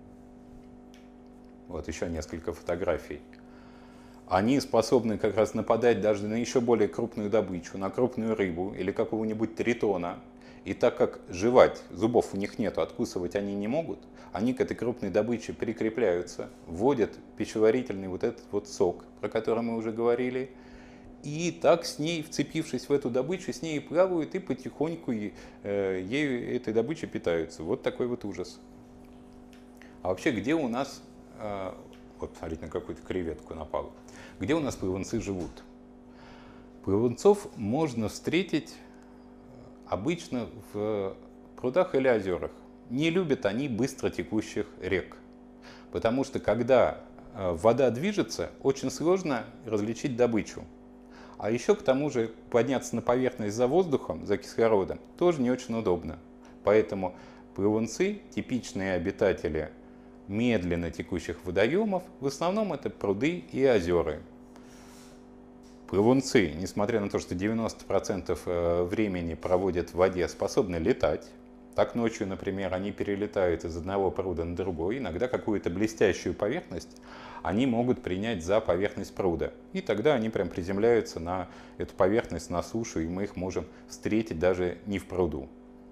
Вот еще несколько фотографий. Они способны как раз нападать даже на еще более крупную добычу, на крупную рыбу или какого-нибудь тритона. И так как жевать, зубов у них нет, откусывать они не могут, они к этой крупной добыче прикрепляются, вводят пищеварительный вот этот вот сок, про который мы уже говорили, и так с ней, вцепившись в эту добычу, с ней плавают и потихоньку ею, этой добычей питаются. Вот такой вот ужас. А вообще, где у нас... Вот, смотрите, на какую-то креветку напал. Где у нас плавунцы живут? Плавунцов можно встретить обычно в прудах или озерах. Не любят они быстро текущих рек. Потому что, когда вода движется, очень сложно различить добычу. А еще, к тому же, подняться на поверхность за воздухом, за кислородом, тоже не очень удобно. Поэтому плавунцы, типичные обитатели медленно текущих водоемов, в основном это пруды и озера. Плавунцы, несмотря на то, что 90% времени проводят в воде, способны летать. Так ночью, например, они перелетают из одного пруда на другой. Иногда какую-то блестящую поверхность они могут принять за поверхность пруда. И тогда они прям приземляются на эту поверхность, на сушу, и мы их можем встретить даже не в пруду.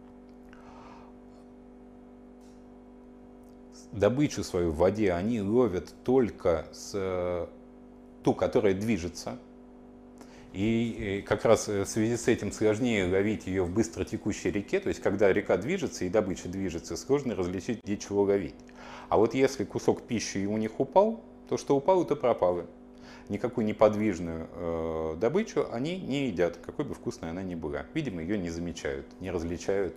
Добычу свою в воде они ловят только с ту, которая движется. И как раз в связи с этим сложнее ловить ее в быстро текущей реке. То есть, когда река движется и добыча движется, сложно различить, где чего ловить. А вот если кусок пищи у них упал, то что упало, то пропало. Никакую неподвижную добычу они не едят, какой бы вкусной она ни была. Видимо, ее не замечают, не различают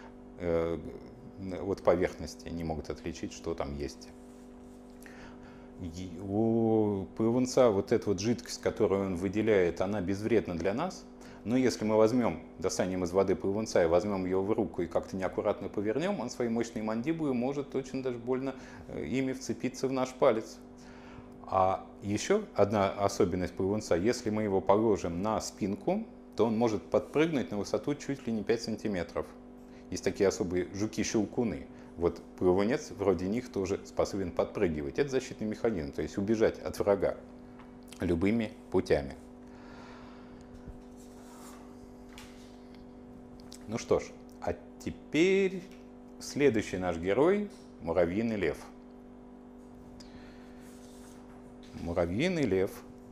от поверхности, не могут отличить, что там есть. У плавунца вот эта вот жидкость, которую он выделяет, она безвредна для нас. Но если мы достанем из воды плавунца и возьмем его в руку и как-то неаккуратно повернем, он свои мощные мандибулы может очень даже больно ими вцепиться в наш палец. А еще одна особенность плавунца: если мы его положим на спинку, то он может подпрыгнуть на высоту чуть ли не 5 сантиметров. Есть такие особые жуки-щелкуны. Вот плавунец вроде них тоже способен подпрыгивать. Это защитный механизм, то есть убежать от врага любыми путями. Ну что ж, а теперь следующий наш герой – муравьиный лев. Муравьиный лев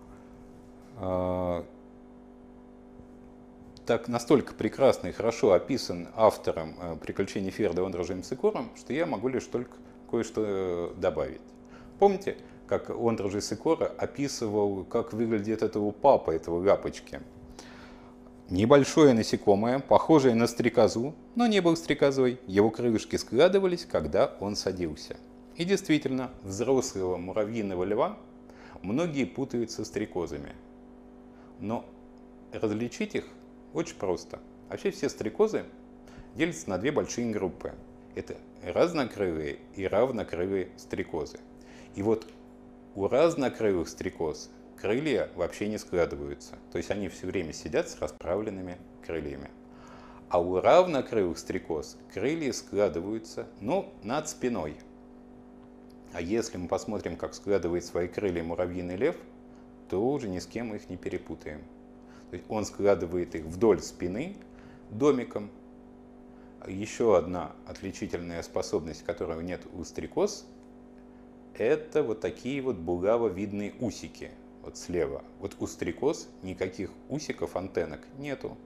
так настолько прекрасно и хорошо описан автором «Приключений Ферда Ондружа Сикором», что я могу лишь только кое-что добавить. Помните, как Ондружа Сикора описывал, как выглядит этого папа, этого лапочки? Небольшое насекомое, похожее на стрекозу, но не был стрекозой. Его крылышки складывались, когда он садился. И действительно, взрослого муравьиного льва многие путают со стрекозами. Но различить их очень просто. Вообще все стрекозы делятся на две большие группы. Это разнокрылые и равнокрылые стрекозы. И вот у разнокрылых стрекоз крылья вообще не складываются. То есть они все время сидят с расправленными крыльями. А у равнокрылых стрекоз крылья складываются, но над спиной. А если мы посмотрим, как складывает свои крылья муравьиный лев, то уже ни с кем их не перепутаем. То есть он складывает их вдоль спины домиком. Еще одна отличительная способность, которой нет у стрекоз, это вот такие вот булавовидные усики. Вот слева. Вот у стрекоз никаких усиков, антеннок нету.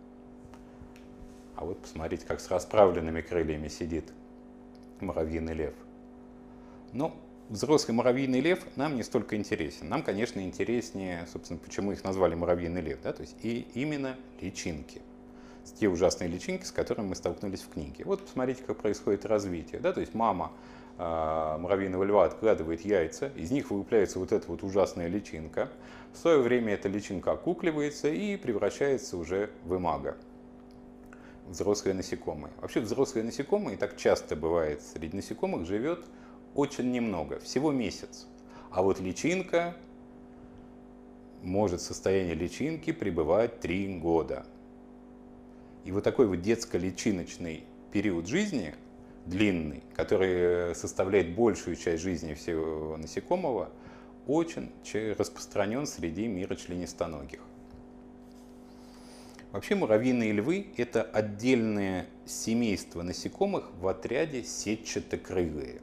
А вот посмотрите, как с расправленными крыльями сидит муравьиный лев. Но взрослый муравьиный лев нам не столько интересен. Нам, конечно, интереснее, собственно, почему их назвали муравьиный лев, да? То есть и именно личинки. Те ужасные личинки, с которыми мы столкнулись в книге. Вот посмотрите, как происходит развитие. Да? То есть мама муравьиного льва откладывает яйца, из них вылупляется вот эта вот ужасная личинка. В свое время эта личинка окукливается и превращается уже в имаго. Взрослые насекомые. Вообще взрослые насекомые, так часто бывает среди насекомых, живет очень немного, всего месяц. А вот личинка может в состоянии личинки пребывать 3 года. И вот такой вот детско-личиночный период жизни, длинный, который составляет большую часть жизни всего насекомого, очень распространен среди мира членистоногих. Вообще муравьиные львы – это отдельное семейство насекомых в отряде сетчатокрылые.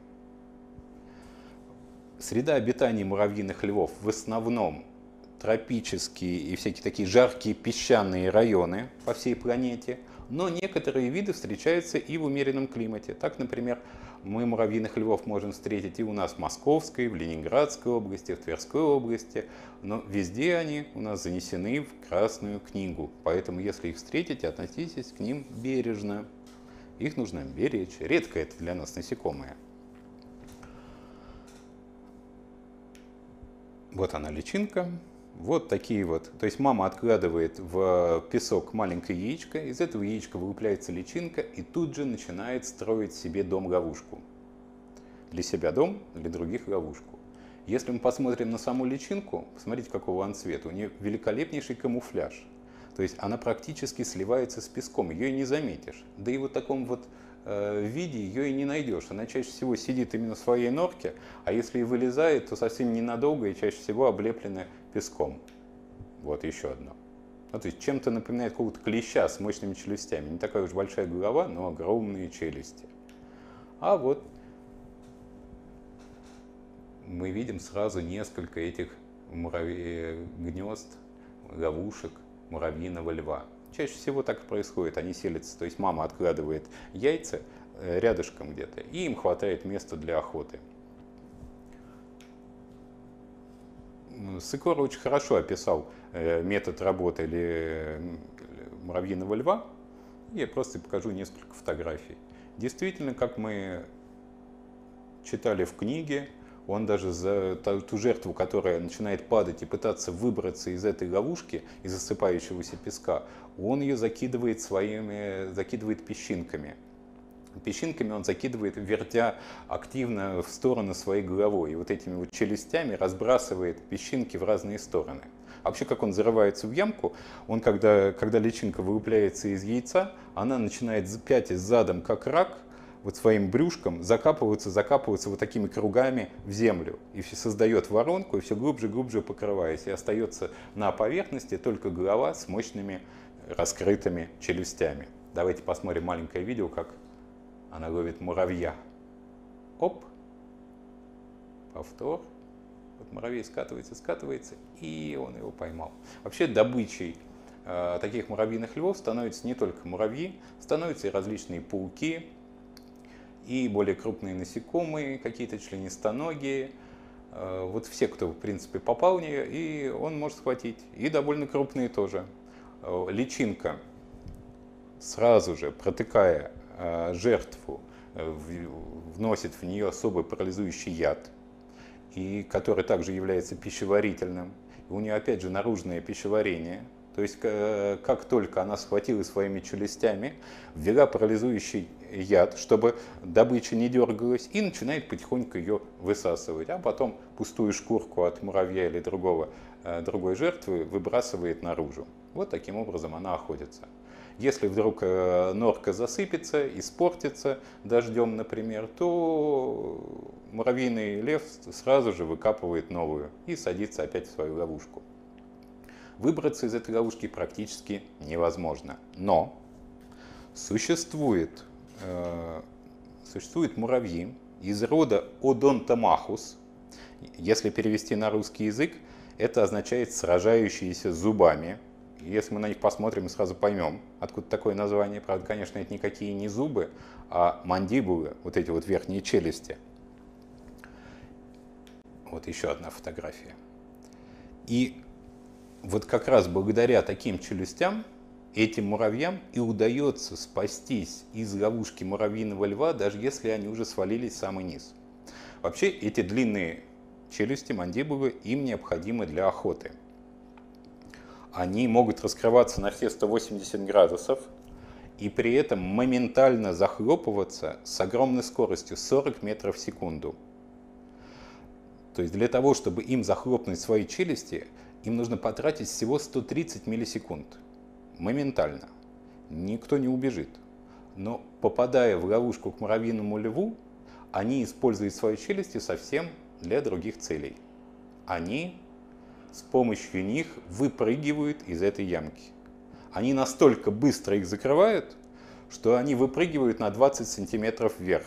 Среда обитания муравьиных львов в основном тропические и всякие такие жаркие песчаные районы по всей планете, но некоторые виды встречаются и в умеренном климате. Так, например, мы муравьиных львов можем встретить и у нас в Московской, в Ленинградской области, в Тверской области, но везде они у нас занесены в Красную книгу. Поэтому, если их встретите, относитесь к ним бережно. Их нужно беречь. Редко это для нас насекомые. Вот она личинка. Вот такие вот. То есть мама откладывает в песок маленькое яичко, из этого яичка вылупляется личинка и тут же начинает строить себе дом-ловушку. Для себя дом, для других ловушку. Если мы посмотрим на саму личинку, посмотрите, какого она цвета. У нее великолепнейший камуфляж. То есть она практически сливается с песком, ее и не заметишь. Да и вот в таком вот виде ее и не найдешь. Она чаще всего сидит именно в своей норке, а если и вылезает, то совсем ненадолго и чаще всего облеплена песком. Вот еще одно. Ну, то есть чем-то напоминает какого-то клеща с мощными челюстями. Не такая уж большая голова, но огромные челюсти. А вот мы видим сразу несколько этих гнезд, ловушек муравьиного льва. Чаще всего так и происходит, они селятся, то есть мама откладывает яйца рядышком где-то, и им хватает места для охоты. Сикора очень хорошо описал метод работы муравьиного льва. Я просто покажу несколько фотографий. Действительно, как мы читали в книге, он даже за ту жертву, которая начинает падать и пытаться выбраться из этой ловушки, из осыпающегося песка, он ее закидывает песчинками. Песчинками он закидывает, вертя активно в сторону своей головой. И вот этими вот челюстями разбрасывает песчинки в разные стороны. А вообще, как он зарывается в ямку, он, когда личинка вылупляется из яйца, она начинает пятясь задом, как рак, вот своим брюшком закапываться вот такими кругами в землю. И создает воронку, и все глубже и глубже покрываясь. И остается на поверхности только голова с мощными раскрытыми челюстями. Давайте посмотрим маленькое видео, как она ловит муравья. Оп! Повтор. Вот муравей скатывается, скатывается, и он его поймал. Вообще добычей таких муравьиных львов становятся не только муравьи, становятся и различные пауки, и более крупные насекомые, какие-то членистоногие. Вот все, кто, в принципе, попал в нее, и он может схватить. И довольно крупные тоже. Личинка, сразу же протыкая жертву, вносит в нее особый парализующий яд, и который также является пищеварительным. И у нее, опять же, наружное пищеварение. То есть, как только она схватила своими челюстями, ввела парализующий яд, чтобы добыча не дергалась, и начинает потихоньку ее высасывать. А потом пустую шкурку от муравья или другой жертвы выбрасывает наружу. Вот таким образом она охотится. Если вдруг норка засыпется, испортится дождем, например, то муравьиный лев сразу же выкапывает новую и садится опять в свою ловушку. Выбраться из этой ловушки практически невозможно. Но существуют муравьи из рода Одонтомахус. Если перевести на русский язык, это означает «сражающиеся зубами». Если мы на них посмотрим, мы сразу поймем, откуда такое название. Правда, конечно, это никакие не зубы, а мандибулы, вот эти вот верхние челюсти. Вот еще одна фотография. И вот как раз благодаря таким челюстям этим муравьям и удается спастись из ловушки муравьиного льва, даже если они уже свалились в самый низ. Вообще эти длинные челюсти, мандибулы, им необходимы для охоты. Они могут раскрываться на все 180 градусов и при этом моментально захлопываться с огромной скоростью 40 метров в секунду. То есть для того, чтобы им захлопнуть свои челюсти, им нужно потратить всего 130 миллисекунд. Моментально. Никто не убежит. Но попадая в ловушку к муравьиному льву, они используют свои челюсти совсем для других целей. Они с помощью них выпрыгивают из этой ямки. Они настолько быстро их закрывают, что они выпрыгивают на 20 сантиметров вверх.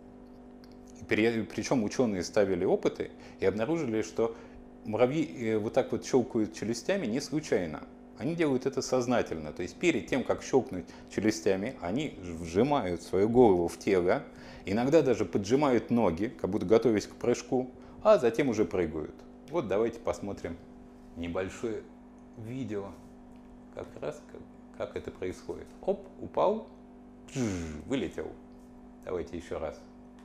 Причем ученые ставили опыты и обнаружили, что муравьи вот так вот щелкают челюстями не случайно. Они делают это сознательно. То есть перед тем, как щелкнуть челюстями, они вжимают свою голову в тело, иногда даже поджимают ноги, как будто готовясь к прыжку, а затем уже прыгают. Вот давайте посмотрим небольшое видео, как раз как это происходит. Оп, упал, вылетел. Давайте еще раз.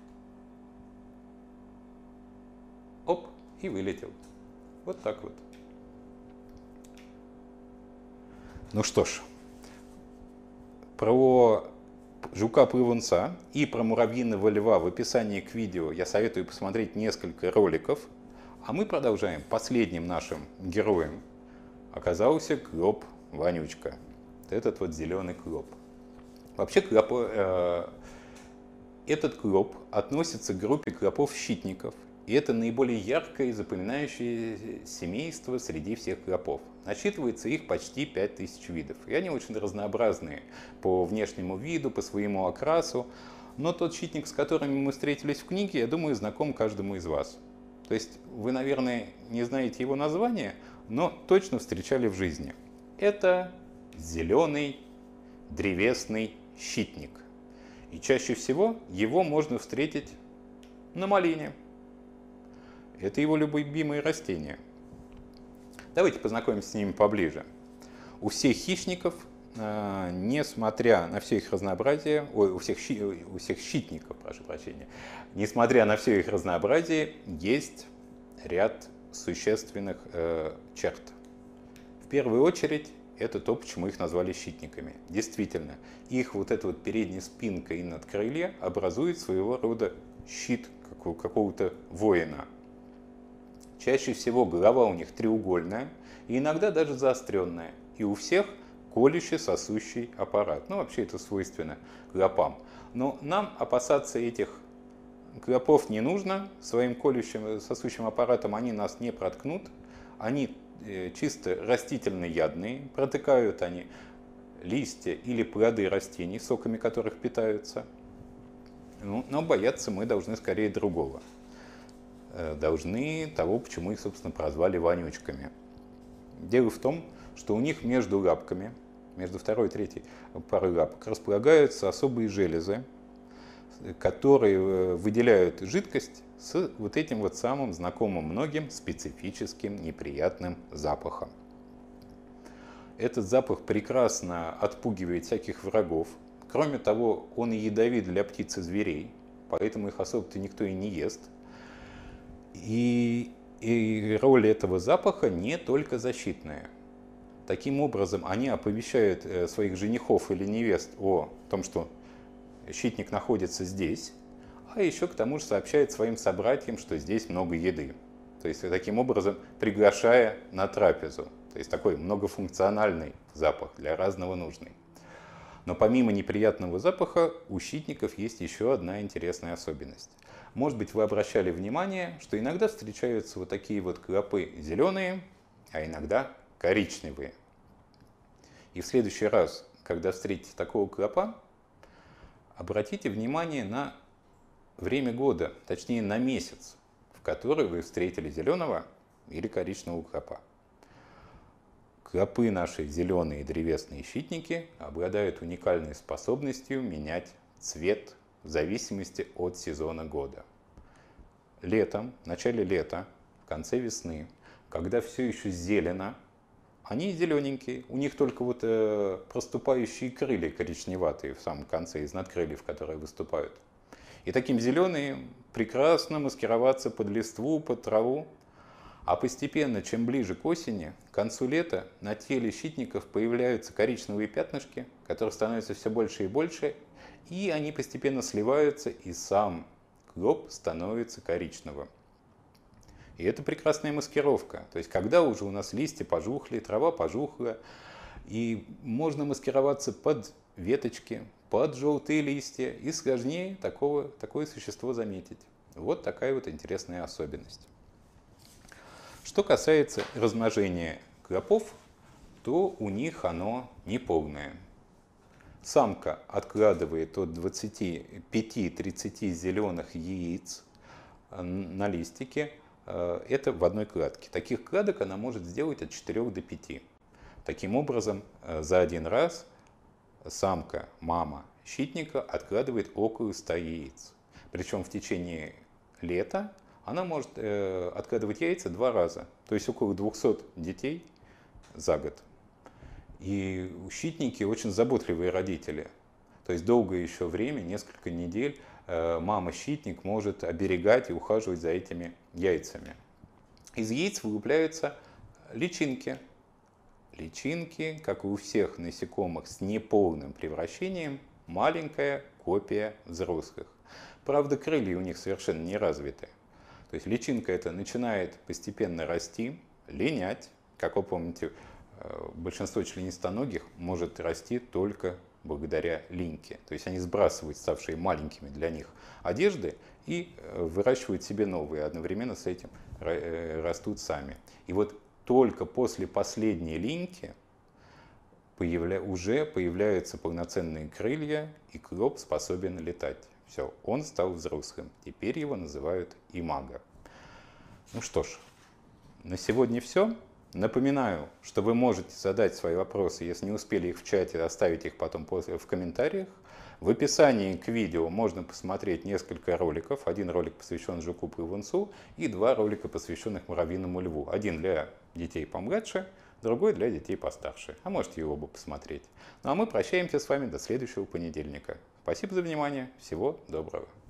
Оп, и вылетел. Вот так вот. Ну что ж, про жука-плывунца и про муравьиного льва в описании к видео я советую посмотреть несколько роликов. А мы продолжаем. Последним нашим героем оказался клоп Вонючка. Этот вот зеленый клоп. Вообще этот клоп относится к группе клопов-щитников. И это наиболее яркое и запоминающее семейство среди всех клопов. Насчитывается их почти 5000 видов. И они очень разнообразные по внешнему виду, по своему окрасу. Но тот щитник, с которым мы встретились в книге, я думаю, знаком каждому из вас. То есть вы, наверное, не знаете его название, но точно встречали в жизни. Это зеленый древесный щитник. И чаще всего его можно встретить на малине. Это его любимые растения. Давайте познакомимся с ними поближе. У всех хищников, несмотря на все их разнообразие, у всех щитников, прошу прощения, несмотря на все их разнообразие, есть ряд существенных черт. В первую очередь, это то, почему их назвали щитниками. Действительно, их вот эта вот передняя спинка и надкрылья образует своего рода щит какого-то воина. Чаще всего голова у них треугольная и иногда даже заостренная. И у всех колющий сосущий аппарат. Ну, вообще это свойственно клопам. Но нам опасаться этих клопов не нужно. Своим колющим сосущим аппаратом они нас не проткнут. Они чисто растительноядные. Протыкают они листья или плоды растений, соками которых питаются. Ну, но бояться мы должны скорее другого. Должны того, почему их, собственно, прозвали вонючками. Дело в том, что у них между лапками, между второй и третьей парой лапок, располагаются особые железы, которые выделяют жидкость с вот этим вот самым знакомым многим специфическим неприятным запахом. Этот запах прекрасно отпугивает всяких врагов. Кроме того, он и ядовит для птиц и зверей, поэтому их особо-то никто и не ест. И роль этого запаха не только защитная. Таким образом, они оповещают своих женихов или невест о том, что щитник находится здесь, а еще к тому же сообщает своим собратьям, что здесь много еды. То есть таким образом приглашая на трапезу. То есть такой многофункциональный запах, для разного нужный. Но помимо неприятного запаха у щитников есть еще одна интересная особенность. Может быть, вы обращали внимание, что иногда встречаются вот такие вот клопы зеленые, а иногда коричневые. И в следующий раз, когда встретите такого клопа, обратите внимание на время года, точнее на месяц, в который вы встретили зеленого или коричневого клопа. Клопы наши зеленые древесные щитники обладают уникальной способностью менять цвет в зависимости от сезона года. Летом, в начале лета, в конце весны, когда все еще зелено, они зелененькие, у них только вот проступающие крылья коричневатые в самом конце, из надкрыльев, которые выступают. И таким зеленые прекрасно маскироваться под листву, под траву. А постепенно, чем ближе к осени, к концу лета, на теле щитников появляются коричневые пятнышки, которые становятся все больше и больше, и они постепенно сливаются, и сам клоп становится коричневым. И это прекрасная маскировка. То есть, когда уже у нас листья пожухли, трава пожухла, и можно маскироваться под веточки, под желтые листья, и сложнее такое существо заметить. Вот такая вот интересная особенность. Что касается размножения клопов, то у них оно неполное. Самка откладывает от 25-30 зеленых яиц на листике. Это в одной кладке. Таких кладок она может сделать от 4 до 5. Таким образом, за один раз самка, мама щитника откладывает около 100 яиц. Причем в течение лета она может откладывать яйца 2 раза, то есть около 200 детей за год. И щитники очень заботливые родители. То есть долгое еще время, несколько недель, мама-щитник может оберегать и ухаживать за этими яйцами. Из яиц вылупляются личинки. Личинки, как и у всех насекомых с неполным превращением, маленькая копия взрослых. Правда, крылья у них совершенно не развиты. То есть личинка эта начинает постепенно расти, линять. Как вы помните, большинство членистоногих может расти только благодаря линьке. То есть они сбрасывают ставшие маленькими для них одежды и выращивают себе новые, одновременно с этим растут сами. И вот только после последней линьки уже появляются полноценные крылья, и клоп способен летать. Все, он стал взрослым. Теперь его называют имаго. Ну что ж, на сегодня все. Напоминаю, что вы можете задать свои вопросы, если не успели их в чате, оставить их потом в комментариях. В описании к видео можно посмотреть несколько роликов. Один ролик посвящен жуку-плавунцу и 2 ролика, посвященных муравьиному льву. Один для детей помладше, другой для детей постарше. А можете и оба посмотреть. Ну а мы прощаемся с вами до следующего понедельника. Спасибо за внимание. Всего доброго.